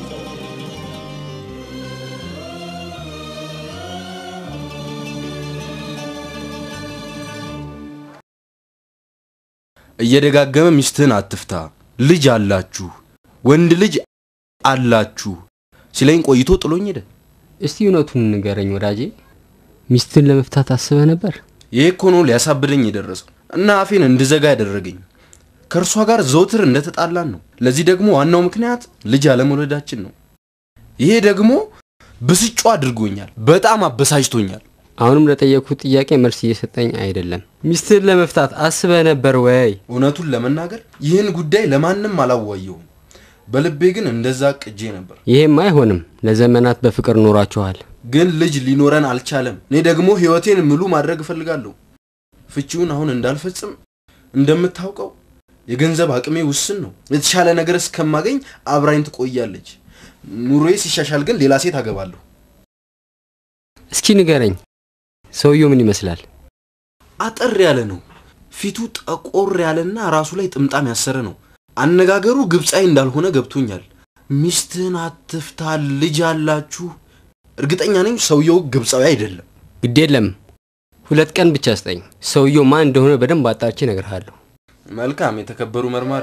እየደጋገመ ሚስትህን አትፍታ፣ ልጅ አላችሁ፣ ወንድ ልጅ አላችሁ ሲለኝ ቆይቶ ጥሎኝ ሄደ። እስቲ እውነቱን ንገረኝ ወዳጄ፣ ሚስትን ለመፍታት አስበህ ነበር? ይሄ እኮ ነው ሊያሳብደኝ የደረሰው እና አፌን እንድዘጋ ያደረገኝ። ከእርሷ ጋር ዘውትር እንደተጣላን ነው። ለዚህ ደግሞ ዋናው ምክንያት ልጅ አለመውለዳችን ነው። ይሄ ደግሞ ብስጩ አድርጎኛል፣ በጣም አበሳጭቶኛል። አሁንም ለጠየቅኩት ጥያቄ መልስ እየሰጠኝ አይደለም። ሚስትን ለመፍታት አስበህ ነበር ወይ? እውነቱን ለመናገር ይህን ጉዳይ ለማንም አላዋየውም። በልቤ ግን እንደዛ ቅጄ ነበር። ይሄም አይሆንም። ለዘመናት በፍቅር ኖራችኋል፣ ግን ልጅ ሊኖረን አልቻለም። እኔ ደግሞ ህይወቴን ሙሉ ማድረግ እፈልጋለሁ። ፍቺውን አሁን እንዳልፈጽም እንደምታውቀው የገንዘብ አቅሜ ውስን ነው። የተሻለ ነገር እስከማገኝ አብራኝ ትቆያለች። ኑሮዬ ሲሻሻል ግን ሌላ ሴት አገባለሁ። እስኪ ንገረኝ፣ ሰውየው ምን ይመስላል? አጠር ያለ ነው። ፊቱ ጠቆር ያለና ራሱ ላይ ጥምጣም ያሰረ ነው። አነጋገሩ ግብጻዊ እንዳልሆነ ገብቶኛል። ሚስትህን አትፍታ፣ ልጅ አላችሁ። እርግጠኛ ነኝ ሰውየው ግብጻዊ አይደለም። ግድ የለም፣ ሁለት ቀን ብቻ ስጠኝ። ሰውየው ማን እንደሆነ በደንብ አጣርቼ እነግርሃለሁ። መልካም የተከበሩ መርማሪ።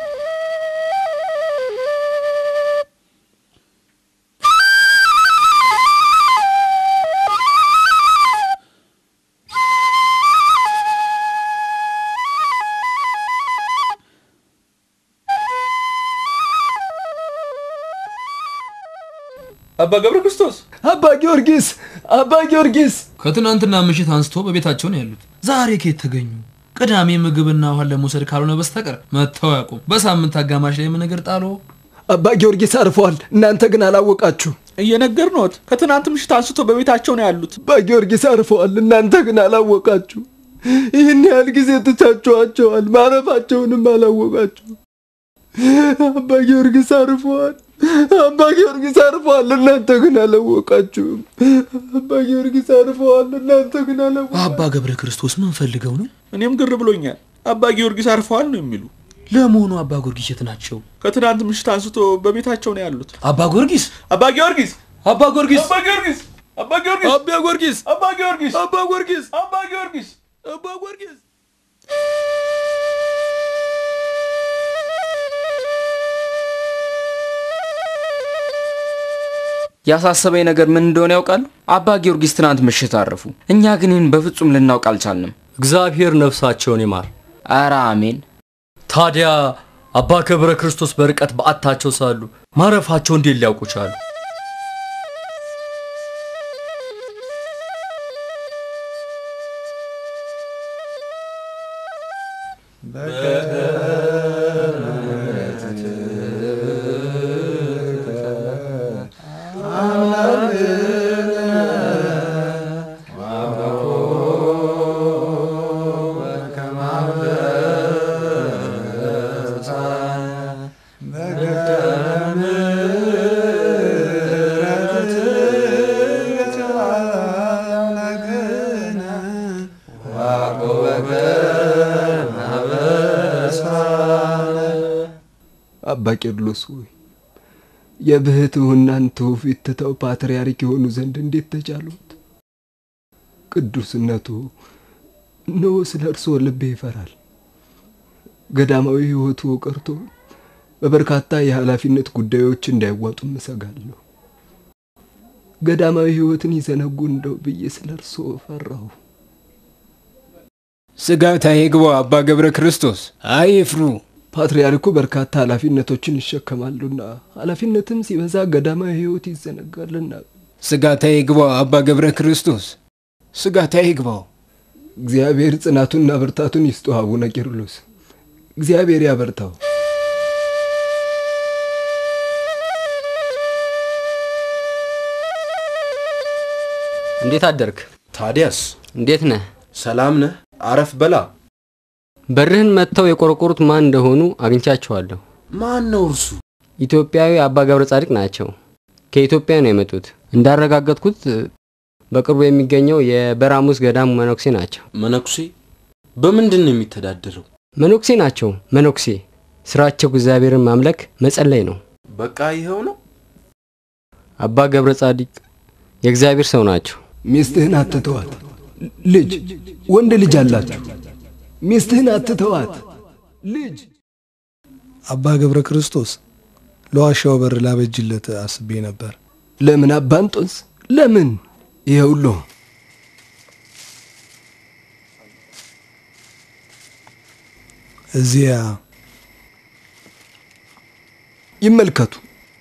አባ ገብረ ክርስቶስ፣ አባ ጊዮርጊስ፣ አባ ጊዮርጊስ ከትናንትና ምሽት አንስቶ በቤታቸው ነው ያሉት። ዛሬ ከየት ተገኙ? ቅዳሜ ምግብና ውሃ ለመውሰድ ካልሆነ በስተቀር መተው ያቁም። በሳምንት አጋማሽ ላይ ምን ነገር ጣሎ? አባ ጊዮርጊስ አርፈዋል። እናንተ ግን አላወቃችሁ። እየነገርነዎት ከትናንት ምሽት አንስቶ በቤታቸው ነው ያሉት። አባ ጊዮርጊስ አርፈዋል። እናንተ ግን አላወቃችሁ። ይህን ያህል ጊዜ ትታችኋቸዋል። ማረፋቸውንም አላወቃችሁ። አባ ጊዮርጊስ አርፈዋል። አባ ጊዮርጊስ አርፈዋል። እናንተ ግን አላወቃችሁም። አባ ጊዮርጊስ አርፈዋል። እናንተ ግን አላወቃችሁም። አባ ገብረ ክርስቶስ ምን ፈልገው ነው? እኔም ግር ብሎኛል። አባ ጊዮርጊስ አርፈዋል ነው የሚሉ። ለመሆኑ አባ ጊዮርጊስ የት ናቸው? ከትናንት ምሽት አንስቶ በቤታቸው ነው ያሉት። አባ ጊዮርጊስ፣ አባ ጊዮርጊስ፣ አባ ጊዮርጊስ፣ አባ ጊዮርጊስ፣ አባ ጊዮርጊስ፣ አባ ጊዮርጊስ፣ አባ ጊዮርጊስ፣ አባ ጊዮርጊስ፣ አባ ጊዮርጊስ፣ አባ ጊዮርጊስ። ያሳሰበኝ ነገር ምን እንደሆነ ያውቃሉ? አባ ጊዮርጊስ ትናንት ምሽት አረፉ። እኛ ግን ይህን በፍጹም ልናውቅ አልቻልንም። እግዚአብሔር ነፍሳቸውን ይማር። ኧረ አሜን። ታዲያ አባ ገብረ ክርስቶስ በርቀት በአታቸው ሳሉ ማረፋቸው እንዴት ሊያውቁ ቻሉ? አባ ቄርሎስ ሆይ የብህትውናን ትውፊት ትተው ፓትርያርክ የሆኑ ዘንድ እንዴት ተቻሉት? ቅዱስነቱ ነው ስለ እርሶ ልቤ ይፈራል። ገዳማዊ ሕይወቱ ቀርቶ በበርካታ የኃላፊነት ጉዳዮች እንዳይዋጡ እሰጋለሁ። ገዳማዊ ሕይወትን ይዘነጉ እንደው ብዬ ስለ እርስዎ ፈራሁ። ስጋት አይግባው አባ ገብረ ክርስቶስ፣ አይፍሩ። ፓትርያርኩ በርካታ ኃላፊነቶችን ይሸከማሉና ኃላፊነትም ሲበዛ ገዳማዊ ሕይወት ይዘነጋልና። ስጋት አይግባው አባ ገብረ ክርስቶስ፣ ስጋት አይግባው። እግዚአብሔር ጽናቱንና ብርታቱን ይስጡ አቡነ ቄርሎስ። እግዚአብሔር ያበርታው። እንዴት አደርክ? ታዲያስ እንዴት ነህ? ሰላም ነህ? አረፍ በላ። በርህን መጥተው የቆረቆሩት ማን እንደሆኑ አግኝቻቸዋለሁ። ማን ነው እርሱ? ኢትዮጵያዊ አባ ገብረ ጻድቅ ናቸው። ከኢትዮጵያ ነው የመጡት። እንዳረጋገጥኩት በቅርቡ የሚገኘው የበራሙስ ገዳም መነኩሴ ናቸው። መነኩሴ? በምንድን ነው የሚተዳደረው? መነኩሴ ናቸው። መነኩሴ ስራቸው እግዚአብሔርን ማምለክ መጸለይ ነው። በቃ ይሄው ነው። አባ ገብረ ጻድቅ የእግዚአብሔር ሰው ናቸው። ሚስትህን አትተዋት። ልጅ ወንድ ልጅ አላችሁ። ሚስትህን አትተዋት። ልጅ አባ ገብረ ክርስቶስ ለዋሻው በር ላበጅለት አስቤ ነበር። ለምን አባ እንጦንስ? ለምን? ይኸውሎ እዚያ ይመልከቱ።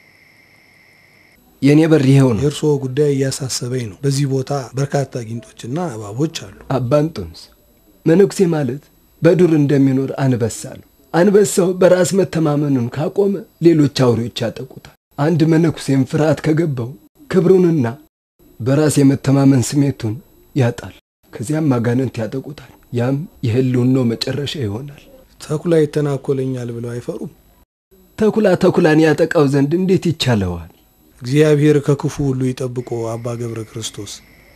የኔ በር ይሄው ነው። የእርሶ ጉዳይ እያሳሰበኝ ነው። በዚህ ቦታ በርካታ ጊንጦችና እባቦች አሉ። አባ እንጦንስ፣ መነኩሴ ማለት በዱር እንደሚኖር አንበሳ ነው። አንበሳው በራስ መተማመኑን ካቆመ ሌሎች አውሬዎች ያጠቁታል። አንድ መነኩሴም ፍርሃት ከገባው ክብሩንና በራስ የመተማመን ስሜቱን ያጣል። ከዚያም አጋንንት ያጠቁታል። ያም የህልውናው መጨረሻ ይሆናል። ተኩላ ይተናኮለኛል ብለው አይፈሩም? ተኩላ ተኩላን ያጠቃው ዘንድ እንዴት ይቻለዋል? እግዚአብሔር ከክፉ ሁሉ ይጠብቆ አባ ገብረ ክርስቶስ።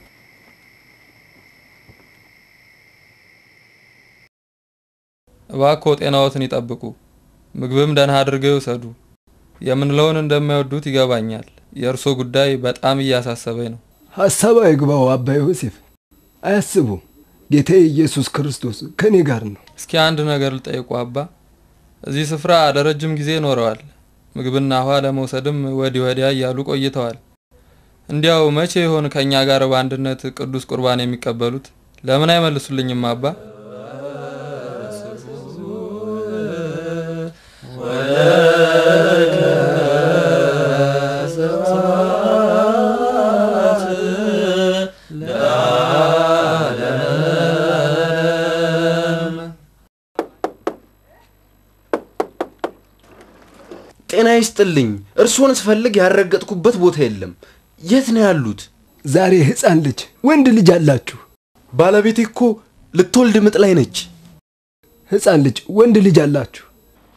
እባክዎ ጤናዎትን ይጠብቁ። ምግብም ደህና አድርገው ይውሰዱ። የምንለውን እንደማይወዱት ይገባኛል። የእርሶ ጉዳይ በጣም እያሳሰበኝ ነው። ሐሳብ አይግባው አባ ዮሴፍ። አያስቡ። ጌታዬ ኢየሱስ ክርስቶስ ከኔ ጋር ነው። እስኪ አንድ ነገር ልጠይቁ አባ። እዚህ ስፍራ ለረጅም ጊዜ ኖረዋል። ምግብና ውሃ ለመውሰድም ወዲህ ወዲያ እያሉ ቆይተዋል። እንዲያው መቼ ይሆን ከኛ ጋር በአንድነት ቅዱስ ቁርባን የሚቀበሉት? ለምን አይመልሱልኝም አባ? ጤና ይስጥልኝ። እርሶን ስፈልግ ያረገጥኩበት ቦታ የለም። የት ነው ያሉት? ዛሬ ህፃን ልጅ ወንድ ልጅ አላችሁ? ባለቤቴ እኮ ልትወልድ ምጥ ላይ ነች። ህፃን ልጅ ወንድ ልጅ አላችሁ?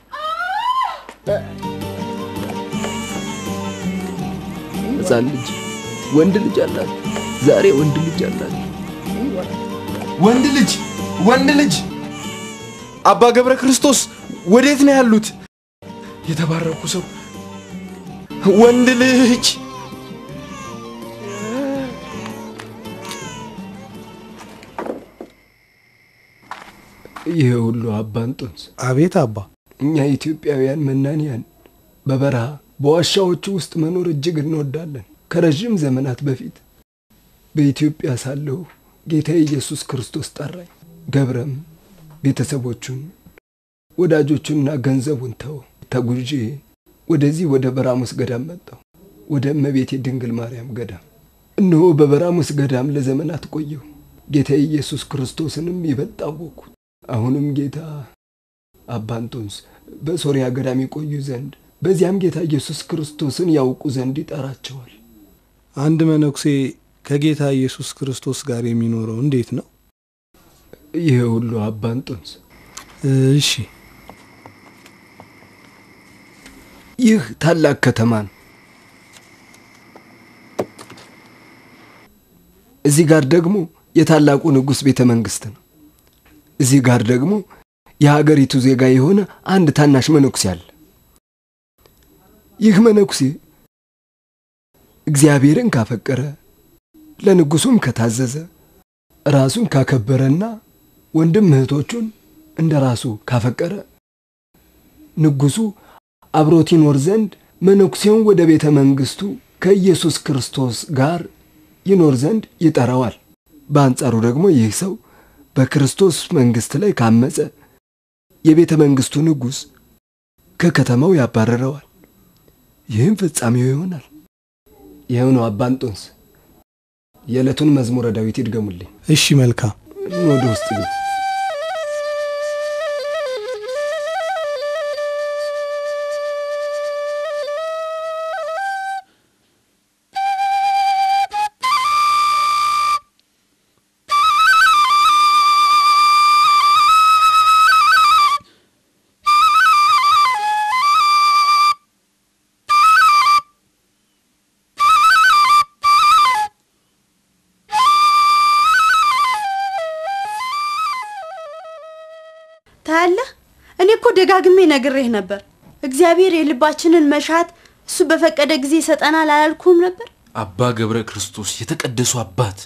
ህፃን ልጅ ወንድ ልጅ አላችሁ? ዛሬ ወንድ ልጅ አላችሁ? ወንድ ልጅ ወንድ ልጅ። አባ ገብረ ክርስቶስ ወዴት ነው ያሉት? የተባረኩ ሰው ወንድ ልጅ። ይሄ ሁሉ አባ እንጦንስ። አቤት አባ። እኛ ኢትዮጵያውያን መናንያን በበረሃ በዋሻዎቹ ውስጥ መኖር እጅግ እንወዳለን። ከረጅም ዘመናት በፊት በኢትዮጵያ ሳለሁ ጌታ ኢየሱስ ክርስቶስ ጠራኝ። ገብረም ቤተሰቦቹን ወዳጆቹንና ገንዘቡን ተው ተጉዤ ወደዚህ ወደ በራሙስ ገዳም መጣሁ። ወደ እመቤቴ ድንግል ማርያም ገዳም። እነሆ በበራሙስ ገዳም ለዘመናት ቆየሁ። ጌታ ኢየሱስ ክርስቶስንም ይበልጥ አወቅኩት። አሁንም ጌታ አባ እንጦንስ በሶሪያ ገዳም ይቆዩ ዘንድ በዚያም ጌታ ኢየሱስ ክርስቶስን ያውቁ ዘንድ ይጠራቸዋል። አንድ መነኩሴ ከጌታ ኢየሱስ ክርስቶስ ጋር የሚኖረው እንዴት ነው? ይሄ ሁሉ አባ እንጦንስ። እሺ፣ ይህ ታላቅ ከተማ ነው። እዚህ ጋር ደግሞ የታላቁ ንጉሥ ቤተ መንግስት ነው። እዚህ ጋር ደግሞ የሀገሪቱ ዜጋ የሆነ አንድ ታናሽ መነኩሴ አለ። ይህ መነኩሴ እግዚአብሔርን ካፈቀረ ለንጉሱም ከታዘዘ ራሱን ካከበረና ወንድም እህቶቹን እንደ ራሱ ካፈቀረ ንጉሱ አብሮት ይኖር ዘንድ መነኩሴውን ወደ ቤተ መንግስቱ ከኢየሱስ ክርስቶስ ጋር ይኖር ዘንድ ይጠራዋል። በአንጻሩ ደግሞ ይህ ሰው በክርስቶስ መንግስት ላይ ካመፀ የቤተ መንግስቱ ንጉሥ ከከተማው ያባረረዋል። ይህም ፍጻሜው ይሆናል። ይኸው ነው አባ እንጦንስ። የዕለቱን መዝሙረ ዳዊት ይድገሙልኝ። እሺ መልካም። ወደ ውስጥ ነው። ታያለህ፣ እኔ እኮ ደጋግሜ ነግሬህ ነበር። እግዚአብሔር የልባችንን መሻት እሱ በፈቀደ ጊዜ ይሰጠናል አላልኩም ነበር? አባ ገብረ ክርስቶስ የተቀደሱ አባት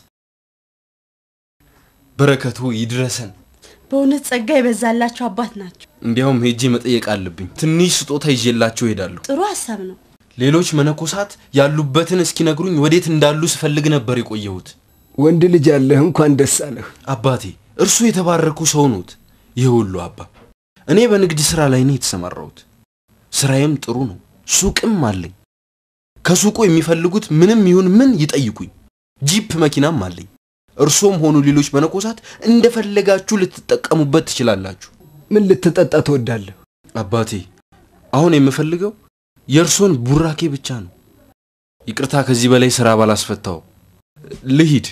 በረከቱ ይድረሰን። በእውነት ጸጋ ይበዛላቸው አባት ናቸው። እንዲያውም ሄጄ መጠየቅ አለብኝ። ትንሽ ስጦታ ይዤላቸው ሄዳለሁ። ጥሩ ሐሳብ ነው። ሌሎች መነኮሳት ያሉበትን እስኪነግሩኝ ወዴት እንዳሉ ስፈልግ ነበር የቆየሁት። ወንድ ልጅ ያለህ እንኳን ደስ አለህ። አባቴ እርሱ የተባረኩ ሰው ኖት። ይሁሉ አባ እኔ በንግድ ስራ ላይ ነኝ የተሰማራሁት። ስራዬም ጥሩ ነው። ሱቅም አለኝ። ከሱቁ የሚፈልጉት ምንም ይሁን ምን ይጠይቁኝ። ጂፕ መኪናም አለኝ። እርሶም ሆኑ ሌሎች መነኮሳት እንደፈለጋችሁ ልትጠቀሙበት ትችላላችሁ። ምን ልትጠጣ ትወዳለህ? አባቴ አሁን የምፈልገው የእርሶን ቡራኬ ብቻ ነው። ይቅርታ ከዚህ በላይ ስራ ባላስፈታው ልሂድ።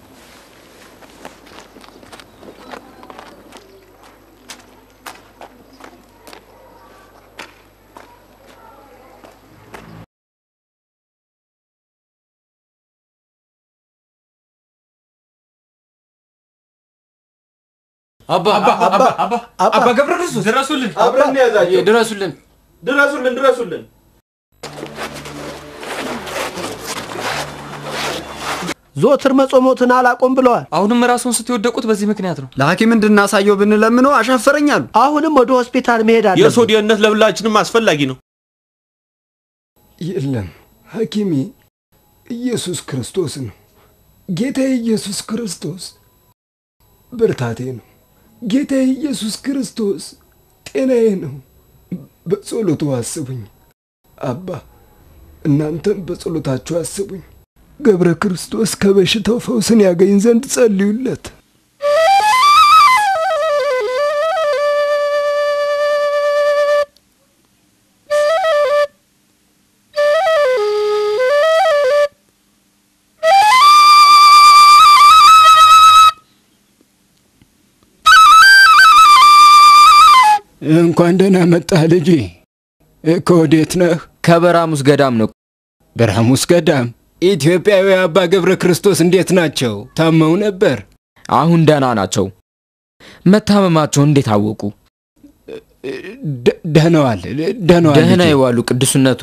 አባ አባ አባ አባ አባ ገብረ ክርስቶስ ድረሱልን፣ አብረን ያዛቸው። ድረሱልን፣ ድረሱልን፣ ድረሱልን። ዞትር መጾሞትን አላቆም ብለዋል። አሁንም ራሱን ስትወደቁት በዚህ ምክንያት ነው። ለሐኪም እንድናሳየው ብንለምነው አሻፈረኛሉ። አሁንም ወደ ሆስፒታል መሄድ አለብን። የእርሶ ደህንነት ለሁላችንም አስፈላጊ ነው። የለም ሐኪሜ ኢየሱስ ክርስቶስ ነው። ጌታ ኢየሱስ ክርስቶስ ብርታቴ ነው። ጌታ ኢየሱስ ክርስቶስ ጤናዬ ነው። በጸሎቱ አስቡኝ አባ፣ እናንተም በጸሎታችሁ አስቡኝ። ገብረ ክርስቶስ ከበሽታው ፈውስን ያገኝ ዘንድ ጸልዩለት። እንኳን ደህና መጣህ ልጄ። ከወዴት ነህ? ከበራሙስ ገዳም ነው። በራሙስ ገዳም? ኢትዮጵያዊ አባ ገብረ ክርስቶስ እንዴት ናቸው? ታመው ነበር? አሁን ደህና ናቸው። መታመማቸው እንዴት አወቁ? ደህናዋል ደህናዋል። ደህና ይዋሉ ቅዱስነቱ።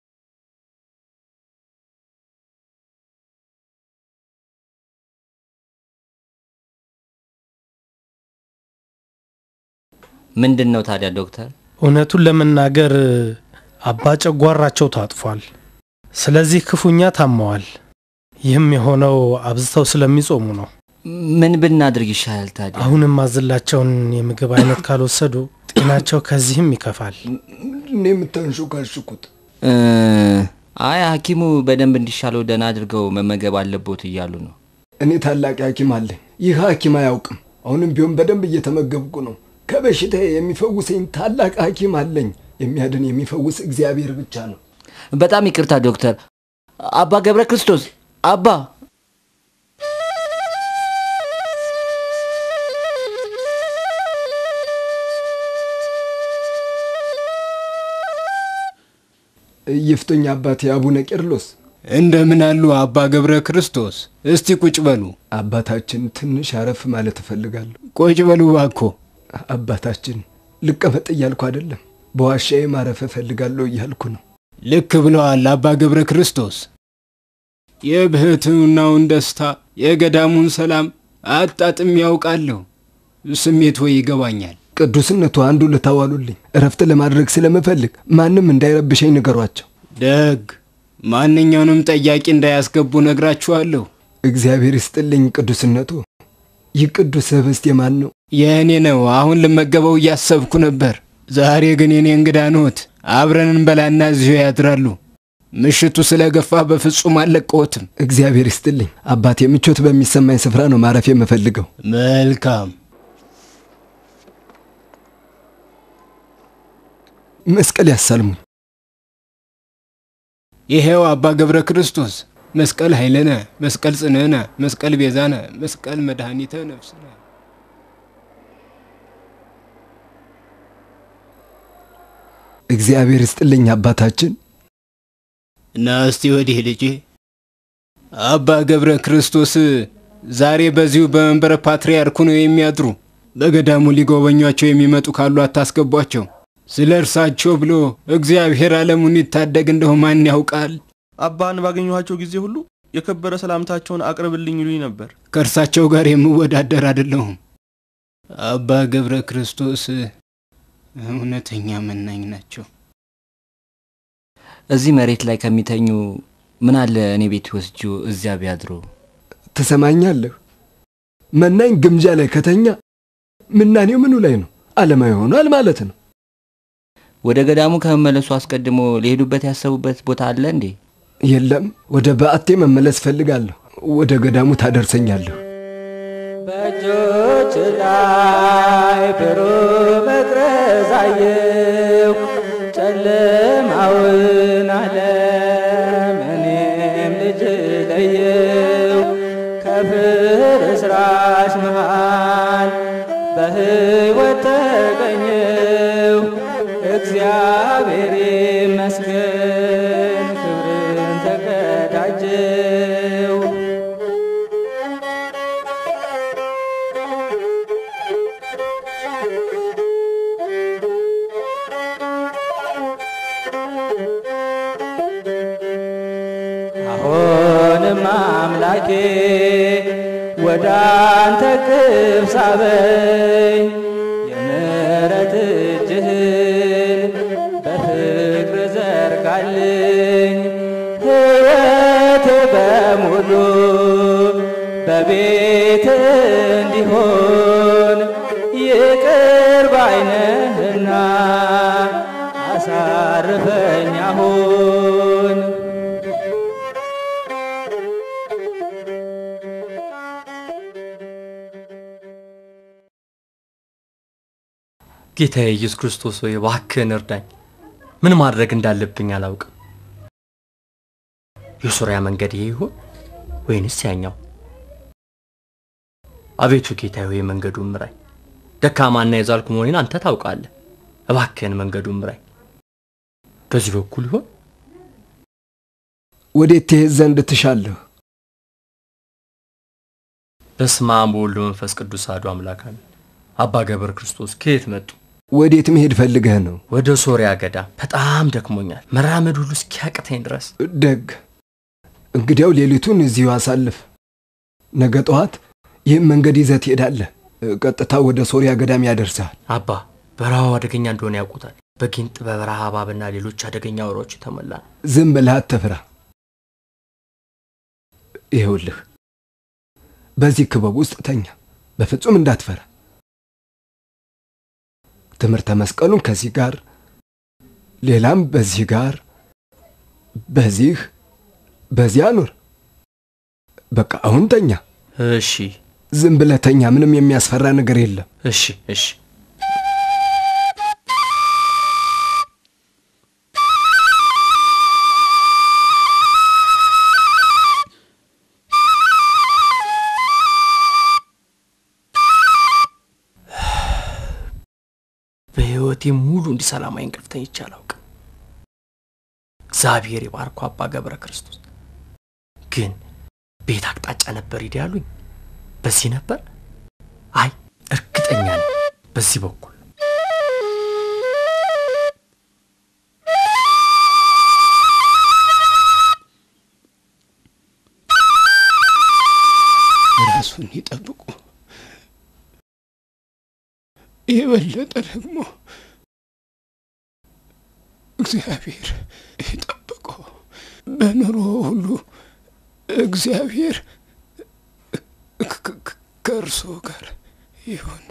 ምንድነው ታዲያ ዶክተር? እውነቱን ለመናገር አባ ጨጓራቸው ታጥፏል። ስለዚህ ክፉኛ ታመዋል። ይህም የሆነው አብዝተው ስለሚጾሙ ነው። ምን ብናድርግ ይሻላል ታዲያ? አሁንም ማዝላቸውን የምግብ አይነት ካልወሰዱ ጤናቸው ከዚህም ይከፋል። እኔ የምታንሹካሹኩት አይ ሐኪሙ በደንብ እንዲሻለው ደህና አድርገው መመገብ አለቦት እያሉ ነው። እኔ ታላቅ ሐኪም አለኝ። ይህ ሐኪም አያውቅም። አሁንም ቢሆን በደንብ እየተመገብኩ ነው። ከበሽታዬ የሚፈውሰኝ ታላቅ ሐኪም አለኝ። የሚያድን የሚፈውስ እግዚአብሔር ብቻ ነው። በጣም ይቅርታ ዶክተር። አባ ገብረ ክርስቶስ አባ ይፍቱኝ አባቴ አቡነ ቄርሎስ። እንደምን አሉ አባ ገብረ ክርስቶስ? እስቲ ቁጭ በሉ። አባታችን ትንሽ አረፍ ማለት እፈልጋለሁ። ቁጭ በሉ ባኮ። አባታችን ልቀመጥ እያልኩ አይደለም፣ በዋሻዬ ማረፍ እፈልጋለሁ እያልኩ ነው። ልክ ብለዋል አባ ገብረ ክርስቶስ። የብህትውናውን ደስታ የገዳሙን ሰላም አጣጥም ያውቃለሁ። ስሜት ወይ ይገባኛል። ቅዱስነቱ አንዱ ልታዋሉልኝ እረፍት ለማድረግ ስለምፈልግ ማንም እንዳይረብሸኝ ንገሯቸው። ደግ ማንኛውንም ጠያቂ እንዳያስገቡ ነግራችኋለሁ። እግዚአብሔር ይስጥልኝ ቅዱስነቱ። ይህ ቅዱስ ህብስት የማን ነው? የእኔ ነው። አሁን ልመገበው እያሰብኩ ነበር። ዛሬ ግን የኔ እንግዳ ኖት። አብረን እንበላና እዚሁ ያድራሉ። ምሽቱ ስለገፋ በፍጹም አልለቀዎትም። እግዚአብሔር ይስጥልኝ አባቴ። ምቾት በሚሰማኝ ስፍራ ነው ማረፍ የምፈልገው። መልካም። መስቀል ያሳልሙኝ። ይሄው አባ ገብረ ክርስቶስ። መስቀል ኃይለነ፣ መስቀል ጽንዕነ፣ መስቀል ቤዛነ፣ መስቀል መድኃኒተ ነፍስነ። እግዚአብሔር ይስጥልኝ አባታችን። እና እስቲ ወዲህ ልጄ። አባ ገብረ ክርስቶስ ዛሬ በዚሁ በመንበረ ፓትርያርኩ ነው የሚያድሩ። በገዳሙ ሊጎበኟቸው የሚመጡ ካሉ አታስገቧቸው። ስለ እርሳቸው ብሎ እግዚአብሔር ዓለሙን ይታደግ እንደው ማን ያውቃል። አባን ባገኘኋቸው ጊዜ ሁሉ የከበረ ሰላምታቸውን አቅርብልኝ ይሉኝ ነበር። ከእርሳቸው ጋር የምወዳደር አይደለሁም። አባ ገብረ ክርስቶስ እውነተኛ መናኝ ናቸው። እዚህ መሬት ላይ ከሚተኙ ምን አለ እኔ ቤት ወስጁ እዚያ ቢያድሩ። ተሰማኛለህ? መናኝ ግምጃ ላይ ከተኛ ምናኔው ምኑ ላይ ነው? ዓለማዊ ሆኗል ማለት ነው። ወደ ገዳሙ ከመመለሱ አስቀድሞ ሊሄዱበት ያሰቡበት ቦታ አለ እንዴ? የለም፣ ወደ በአቴ መመለስ ፈልጋለሁ። ወደ ገዳሙ ታደርሰኛለህ። በእጆች ላይ ብሩህ መቅረዝ አየሁ፣ ጨለማውን ዓለም እኔም ልጅ ለየሁ። ከፍርስራሽ መሃል በሕይወት ተገኘሁ። እግዚአብሔር ይመስገን ክብርን ተቀዳጀሁ። አሁንም አምላኬ ወደ አንተ ቅርብ ሳበኝ፣ የምሕረት እጅህን በፍቅር ዘርጋልኝ። ሕይወቴ በሙሉ በቤት እንዲሆን ይቅር ባይ ነህና አሳርፈኝ አሁን። ጌታዬ ኢየሱስ ክርስቶስ ሆይ እባክህን እርዳኝ። ምን ማድረግ እንዳለብኝ አላውቅም። የሶሪያ መንገድ ይሄ ይሆን ወይንስ ያኛው? አቤቱ ጌታዬ ሆይ መንገዱን ምራኝ። ደካማና የዛልኩ መሆኔን አንተ ታውቃለህ። እባክህን መንገዱን ምራኝ። በዚህ በኩል ይሆን? ወዴት ትሄድ ዘንድ ትሻለህ? በስመ አብ ወወልድ ወመንፈስ ቅዱስ አሐዱ አምላክ አሜን። አባ ገብረ ክርስቶስ ከየት መጡ? ወዴት መሄድ ፈልገህ ነው? ወደ ሶሪያ ገዳም። በጣም ደክሞኛል፣ መራመድ ሁሉ እስኪያቅተኝ ድረስ። ደግ እንግዲያው ሌሊቱን እዚሁ አሳልፍ። ነገ ጠዋት ይህም መንገድ ይዘህ ትሄዳለህ። ቀጥታ ወደ ሶሪያ ገዳም ያደርሳል። አባ በረሃው አደገኛ እንደሆነ ያውቁታል። በጊንጥ በበረሃ እባብና ሌሎች አደገኛ ወሬዎች የተሞላ ነው። ዝም ብለህ አትፍራ። ይኸውልህ በዚህ ክበብ ውስጥ ተኛ። በፍጹም እንዳትፈራ። ትምህርተ መስቀሉን ከዚህ ጋር፣ ሌላም በዚህ ጋር፣ በዚህ በዚያ ኑር። በቃ አሁን ተኛ። እሺ። ዝም ብለህ ተኛ። ምንም የሚያስፈራ ነገር የለም። እሺ እሺ። በሕይወቴ ሙሉ እንዲህ ሰላማዊ እንቅልፍ ተኝቼ አላውቅም። እግዚአብሔር ይባርኩ አባ ገብረ ክርስቶስ። ግን ቤት አቅጣጫ ነበር ሂድ ያሉኝ። በዚህ ነበር? አይ እርግጠኛ ነኝ በዚህ በኩል። ራሱን ይጠብቁ። የበለጠ ደግሞ እግዚአብሔር ይጠብቀው። በኑሮ ሁሉ እግዚአብሔር ከእርሶ ጋር ይሁን።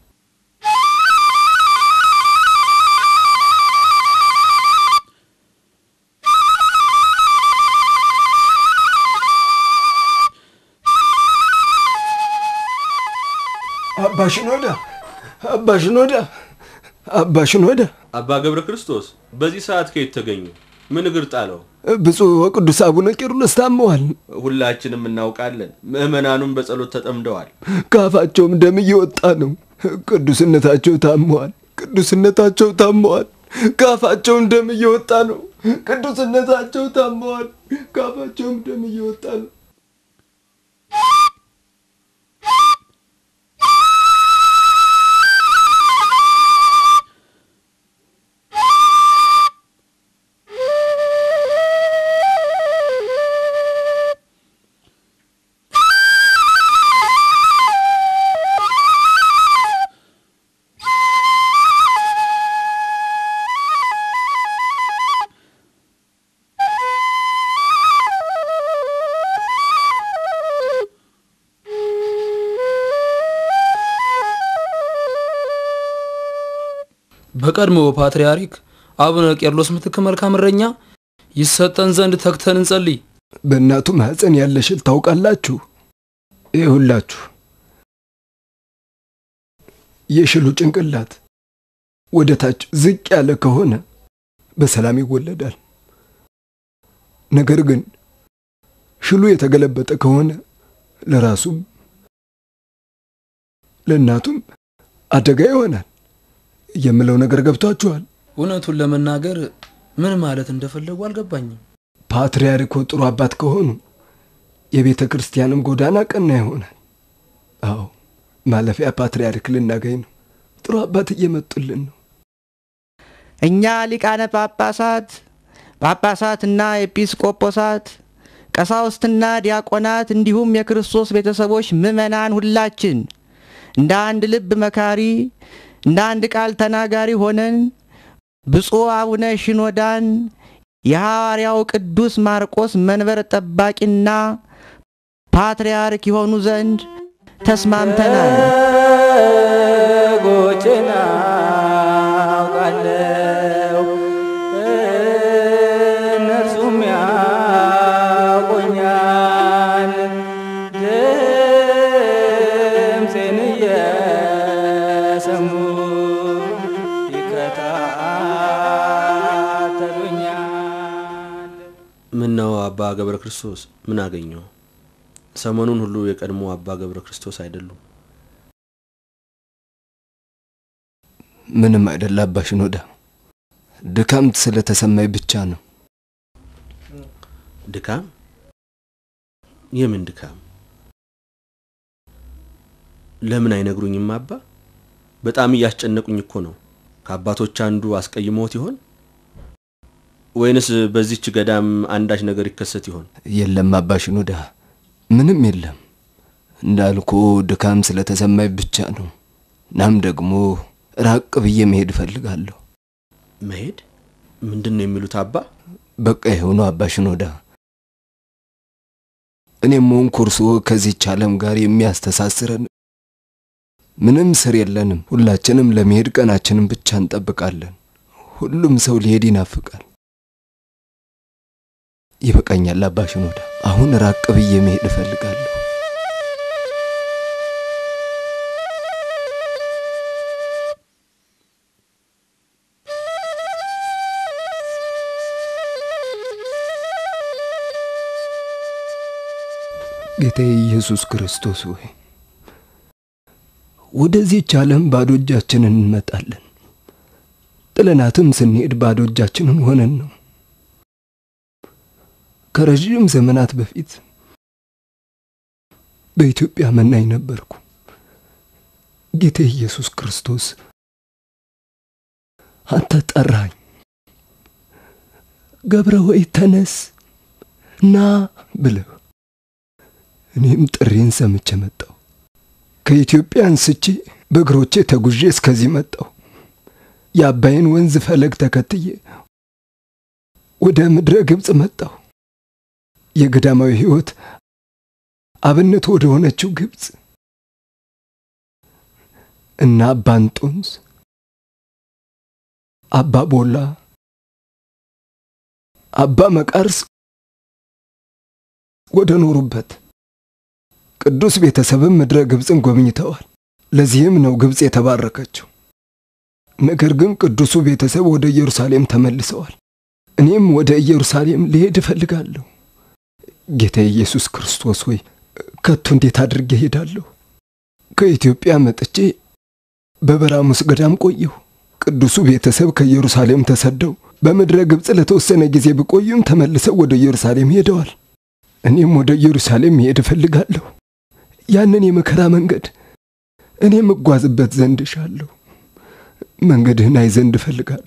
አባ ሽኖዳ አባ ሽኖዳ አባ ሽኖዳ አባ ገብረ ክርስቶስ በዚህ ሰዓት ከየት ተገኙ? ምን እግር ጣለው? ብፁዕ ወቅዱስ አቡነ ቄርሎስ ታመዋል። ሁላችንም እናውቃለን። ምእመናኑም በጸሎት ተጠምደዋል። ካፋቸውም ደም እየወጣ ነው። ቅዱስነታቸው ታመዋል። ቅዱስነታቸው ታመዋል። ካፋቸውም ደም እየወጣ ነው። ቅዱስነታቸው ታመዋል። ካፋቸውም ደም እየወጣ ነው። በቀድሞ ፓትርያርክ አቡነ ቄርሎስ ምትክ መልካም እረኛ ይሰጠን ዘንድ ተግተን እንጸልይ። በእናቱ ማህፀን ያለ ሽል ታውቃላችሁ? ይሁላችሁ የሽሉ ጭንቅላት ወደ ታች ዝቅ ያለ ከሆነ በሰላም ይወለዳል። ነገር ግን ሽሉ የተገለበጠ ከሆነ ለራሱም ለእናቱም አደጋ ይሆናል። የምለው ነገር ገብቷችኋል? እውነቱን ለመናገር ምን ማለት እንደፈለጉ አልገባኝም። ፓትርያርኩ ጥሩ አባት ከሆኑ የቤተ ክርስቲያንም ጎዳና ቀና ይሆናል። አዎ ማለፊያ ፓትርያርክ ልናገኝ ነው። ጥሩ አባት እየመጡልን ነው። እኛ ሊቃነ ጳጳሳት ጳጳሳትና ኤጲስቆጶሳት ቀሳውስትና ዲያቆናት እንዲሁም የክርስቶስ ቤተሰቦች ምእመናን ሁላችን እንደ አንድ ልብ መካሪ እንደ አንድ ቃል ተናጋሪ ሆነን ብፁዕ አቡነ ሽኖዳን የሐዋርያው ቅዱስ ማርቆስ መንበር ጠባቂና ፓትርያርክ ይሆኑ ዘንድ ተስማምተናል። ጎቼና አውቃለሁ እነርሱም ያውቁኛል። ድምፄን እየሰሙ ምነው አባ ገብረ ክርስቶስ ምን አገኘው? ሰሞኑን ሁሉ የቀድሞ አባ ገብረ ክርስቶስ አይደሉም። ምንም አይደል አባ ሽኖዳ፣ ድካም ስለተሰማኝ ብቻ ነው። ድካም? የምን ድካም? ለምን አይነግሩኝም አባ? በጣም እያስጨነቁኝ እኮ ነው። ከአባቶች አንዱ አስቀይሞት ይሆን? ወይንስ በዚህች ገዳም አንዳች ነገር ይከሰት ይሆን? የለም አባ ሽኖዳ፣ ምንም የለም። እንዳልኩ ድካም ስለተሰማኝ ብቻ ነው። ናም ደግሞ ራቅ ብዬ መሄድ ፈልጋለሁ። መሄድ? ምንድን ነው የሚሉት አባ? በቃ ይኸው ነው አባ ሽኖዳ። እኔም ሆንኩ እርስዎ ከዚህች ዓለም ጋር የሚያስተሳስረን ምንም ስር የለንም። ሁላችንም ለመሄድ ቀናችንን ብቻ እንጠብቃለን። ሁሉም ሰው ሊሄድ ይናፍቃል። ይበቃኛል አባ ሽኖዳ፣ አሁን ራቅ ብዬ መሄድ እፈልጋለሁ። ጌታዬ ኢየሱስ ክርስቶስ ሆይ፣ ወደዚህች ዓለም ባዶ እጃችንን እንመጣለን። ጥለናትም ስንሄድ ባዶ እጃችንን ሆነን ነው። ከረጅም ዘመናት በፊት በኢትዮጵያ መናኝ ነበርኩ። ጌታ ኢየሱስ ክርስቶስ አንተ ጠራኝ። ገብረ ሆይ ተነስ ና ብለህ፣ እኔም ጥሬን ሰምቼ መጣሁ። ከኢትዮጵያ አንስቼ በእግሮቼ ተጉዤ እስከዚህ መጣሁ። የአባይን ወንዝ ፈለግ ተከትዬ ወደ ምድረ ግብጽ መጣሁ። የገዳማዊ ሕይወት አብነት ወደ ሆነችው ግብጽ እና አባ እንጦንስ፣ አባ ቦላ፣ አባ መቃርስ ወደ ኖሩበት ቅዱስ ቤተሰብም ምድረ ግብጽን ጎብኝተዋል። ለዚህም ነው ግብጽ የተባረከችው። ነገር ግን ቅዱሱ ቤተሰብ ወደ ኢየሩሳሌም ተመልሰዋል። እኔም ወደ ኢየሩሳሌም ልሄድ እፈልጋለሁ። ጌታ ኢየሱስ ክርስቶስ ሆይ ከቶ እንዴት አድርጌ እሄዳለሁ? ከኢትዮጵያ መጥቼ በበራሙስ ገዳም ቆየሁ። ቅዱሱ ቤተሰብ ከኢየሩሳሌም ተሰደው በምድረ ግብጽ ለተወሰነ ጊዜ ቢቆዩም ተመልሰው ወደ ኢየሩሳሌም ሄደዋል። እኔም ወደ ኢየሩሳሌም መሄድ እፈልጋለሁ። ያንን የመከራ መንገድ እኔም እጓዝበት ዘንድ እሻለሁ። መንገድህን አይ ዘንድ እፈልጋለሁ።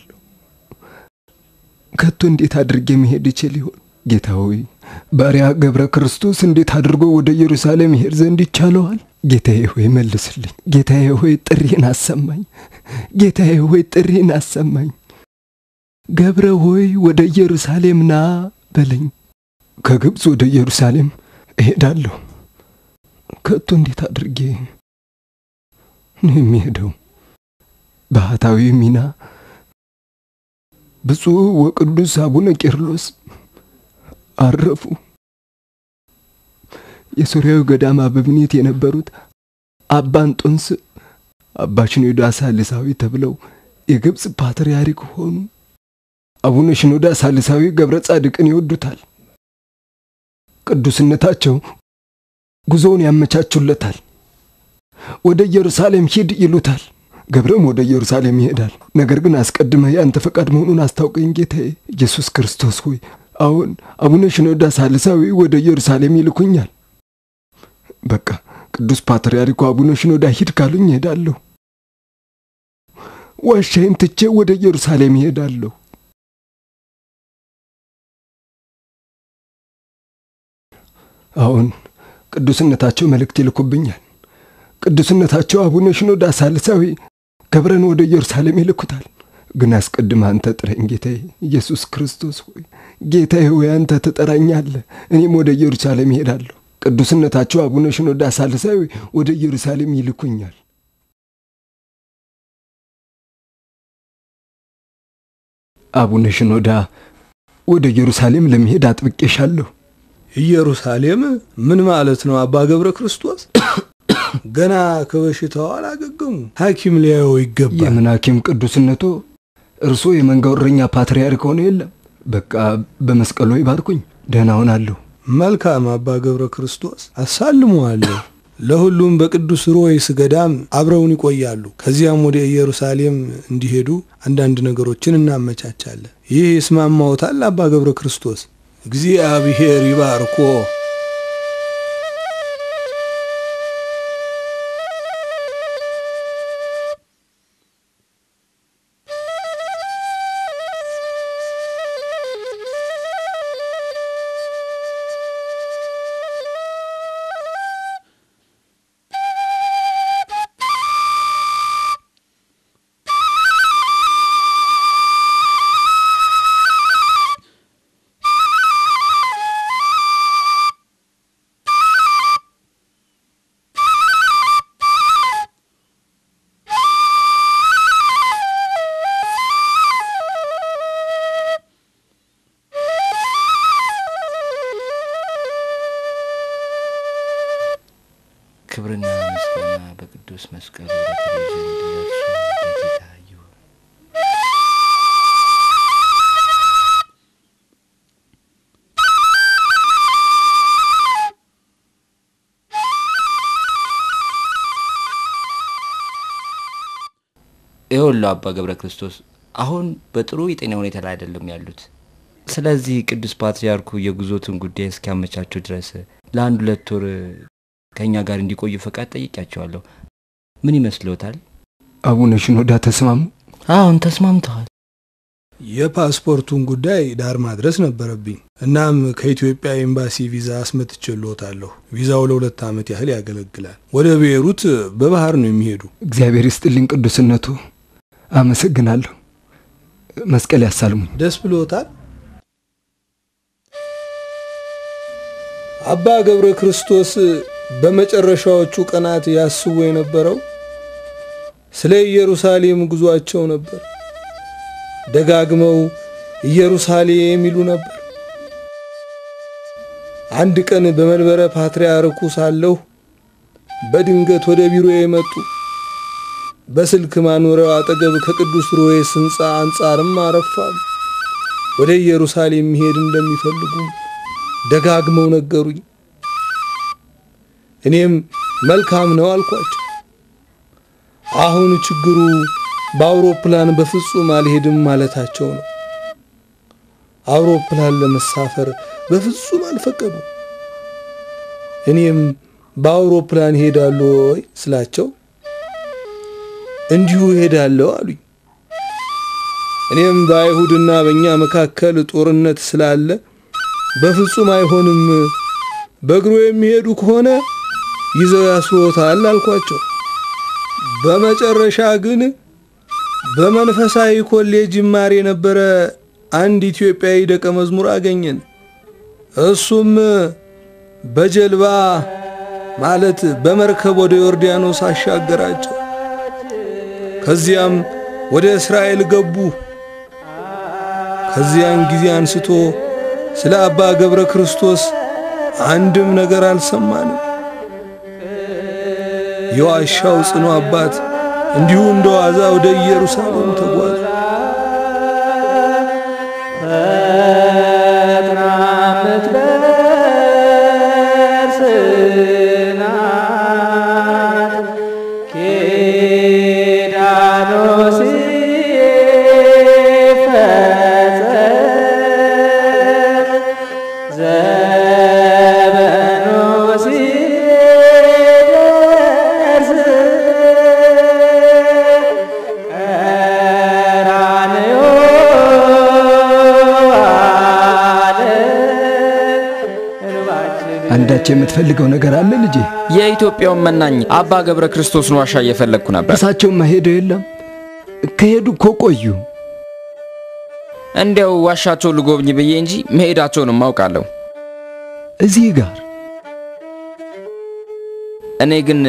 ከቶ እንዴት አድርጌ መሄድ ይችል ይሆን? ጌታ ሆይ ባሪያ ገብረ ክርስቶስ እንዴት አድርጎ ወደ ኢየሩሳሌም ይሄድ ዘንድ ይቻለዋል? ጌታዬ ሆይ መልስልኝ። ጌታዬ ሆይ ጥሪን አሰማኝ። ጌታዬ ሆይ ጥሪን አሰማኝ። ገብረ ሆይ ወደ ኢየሩሳሌም ና በለኝ። ከግብጽ ወደ ኢየሩሳሌም እሄዳለሁ። ከቶ እንዴት አድርጌ ነው የሚሄደው? ባህታዊ ሚና ብፁዕ ወቅዱስ አቡነ ቄርሎስ አረፉ። የሶርያው ገዳም አበምኔት የነበሩት አባ እንጦንስ አባ ሽኖዳ ሳልሳዊ ተብለው የግብጽ ፓትርያርክ ሆኑ። አቡነ ሽኖዳ ሳልሳዊ ገብረ ጻድቅን ይወዱታል። ቅዱስነታቸው ጉዞውን ያመቻቹለታል። ወደ ኢየሩሳሌም ሂድ ይሉታል። ገብረም ወደ ኢየሩሳሌም ይሄዳል። ነገር ግን አስቀድመህ ያንተ ፈቃድ መሆኑን አስታውቀኝ ጌታዬ ኢየሱስ ክርስቶስ ሆይ። አሁን አቡነ ሽኖዳ ሳልሳዊ ወደ ኢየሩሳሌም ይልኩኛል። በቃ ቅዱስ ፓትርያርኩ አቡነ ሽኖዳ ሂድ ካሉኝ እሄዳለሁ። ዋሻዬን ትቼ ወደ ኢየሩሳሌም እሄዳለሁ። አሁን ቅዱስነታቸው መልእክት ይልኩብኛል። ቅዱስነታቸው አቡነ ሽኖዳ ሳልሳዊ ገብረን ወደ ኢየሩሳሌም ይልኩታል። ግን አስቀድመ አንተ ጥረኝ ጌታዬ ኢየሱስ ክርስቶስ ሆይ። ጌታዬ ሆይ አንተ ትጠራኛለህ፣ እኔም ወደ ኢየሩሳሌም እሄዳለሁ። ቅዱስነታቸው አቡነ ሽኖዳ ሳልሳዊ ወደ ኢየሩሳሌም ይልኩኛል። አቡነ ሽኖዳ ወደ ኢየሩሳሌም ለመሄድ አጥብቄሻለሁ። ኢየሩሳሌም ምን ማለት ነው አባ ገብረ ክርስቶስ? ገና ከበሽታው አላገገሙ። ሐኪም ሊያየው ይገባል። የምን ሐኪም ቅዱስነቶ? እርሶ የመንጋው እረኛ ፓትርያርክ ሆነ የለም። በቃ በመስቀሉ ይባርኩኝ፣ ደህና ሆናለሁ። መልካም አባ ገብረ ክርስቶስ አሳልመዋለሁ። ለሁሉም በቅዱስ ሮይስ ገዳም አብረውን ይቆያሉ። ከዚያም ወደ ኢየሩሳሌም እንዲሄዱ አንዳንድ ነገሮችን እናመቻቻለን። ይህ ይስማማዎታል አባ ገብረ ክርስቶስ? እግዚአብሔር ይባርኮ። ክብርና ምስጋና በቅዱስ መስቀሉ ለተቤዠ እንዲደርሱ በጌታ ይሁን። ይኸውልህ አባ ገብረ ክርስቶስ አሁን በጥሩ የጤና ሁኔታ ላይ አይደለም ያሉት። ስለዚህ ቅዱስ ፓትርያርኩ የጉዞትን ጉዳይ እስኪያመቻቸው ድረስ ለአንድ ሁለት ወር ከኛ ጋር እንዲቆዩ ፈቃድ ጠይቄያቸዋለሁ። ምን ይመስልዎታል? አቡነ ሽኖዳ ተስማሙ? አሁን ተስማምተዋል። የፓስፖርቱን ጉዳይ ዳር ማድረስ ነበረብኝ። እናም ከኢትዮጵያ ኤምባሲ ቪዛ አስመጥቼልዎታለሁ። ቪዛው ለሁለት ዓመት ያህል ያገለግላል። ወደ ቤይሩት በባህር ነው የሚሄዱ። እግዚአብሔር ይስጥልኝ ቅዱስነቱ፣ አመሰግናለሁ። መስቀል ያሳልሙኝ። ደስ ብሎታል? አባ ገብረ ክርስቶስ በመጨረሻዎቹ ቀናት ያስቡ የነበረው ስለ ኢየሩሳሌም ጉዟቸው ነበር። ደጋግመው ኢየሩሳሌም ይሉ ነበር። አንድ ቀን በመንበረ ፓትርያርኩ ሳለሁ በድንገት ወደ ቢሮ የመጡ በስልክ ማኖሪያው አጠገብ ከቅዱስ ሮዌስ ሕንጻ አንጻርም አረፋሉ። ወደ ኢየሩሳሌም መሄድ እንደሚፈልጉ ደጋግመው ነገሩኝ። እኔም መልካም ነው አልኳቸው። አሁን ችግሩ በአውሮፕላን በፍጹም አልሄድም ማለታቸው ነው። አውሮፕላን ለመሳፈር በፍጹም አልፈቀዱ። እኔም በአውሮፕላን ሄዳለሁ ወይ ስላቸው እንዲሁ ሄዳለሁ አሉኝ። እኔም በአይሁድና በእኛ መካከል ጦርነት ስላለ በፍጹም አይሆንም፣ በእግሩ የሚሄዱ ከሆነ ይዘው ያስሮታል አልኳቸው። በመጨረሻ ግን በመንፈሳዊ ኮሌጅ ይማር የነበረ አንድ ኢትዮጵያዊ ደቀ መዝሙር አገኘን። እሱም በጀልባ ማለት በመርከብ ወደ ዮርዳኖስ አሻገራቸው። ከዚያም ወደ እስራኤል ገቡ። ከዚያን ጊዜ አንስቶ ስለ አባ ገብረ ክርስቶስ አንድም ነገር አልሰማንም። የዋሻው ጽኑ አባት እንዲሁ እንደዋዛ ወደ ኢየሩሳሌም ተጓዙ። አንዳች የምትፈልገው ነገር አለ ልጄ? የኢትዮጵያውን መናኝ አባ ገብረ ክርስቶስን ዋሻ እየፈለግኩ ነበር። እሳቸውማ ሄደው የለም? ከሄዱ እኮ ቆዩ። እንዲያው ዋሻቸው ልጎብኝ ብዬ እንጂ መሄዳቸውንም አውቃለሁ። እዚህ ጋር እኔ ግን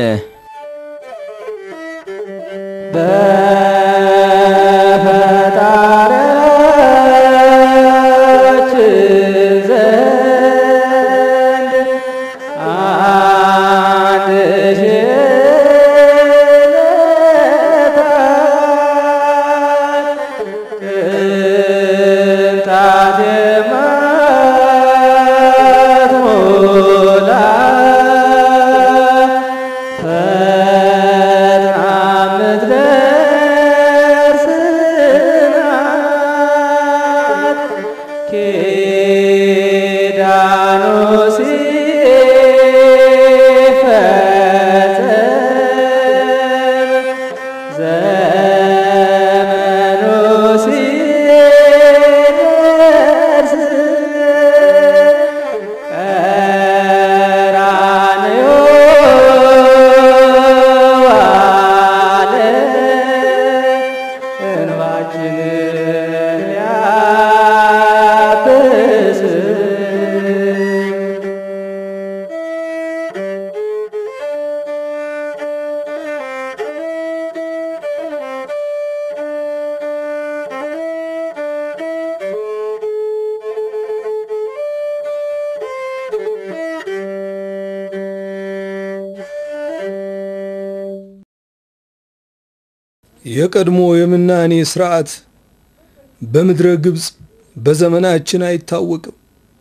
የቀድሞ የምናኔ ስርዓት በምድረ ግብጽ በዘመናችን አይታወቅም።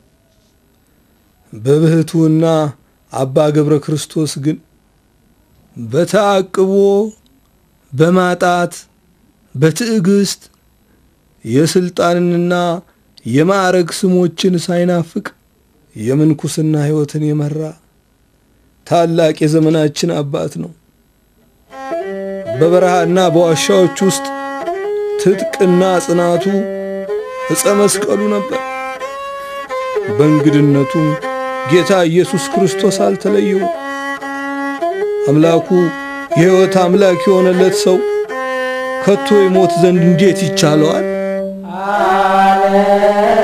በብህቱና አባ ገብረ ክርስቶስ ግን በተአቅቦ በማጣት በትዕግስት የስልጣንንና የማዕረግ ስሞችን ሳይናፍቅ የምንኩስና ሕይወትን የመራ ታላቅ የዘመናችን አባት ነው። በበረሃና በዋሻዎች ውስጥ ትጥቅና ጽናቱ ዕፀ መስቀሉ ነበር። በእንግድነቱም ጌታ ኢየሱስ ክርስቶስ አልተለየው። አምላኩ የሕይወት አምላክ የሆነለት ሰው ከቶ ይሞት ዘንድ እንዴት ይቻለዋል?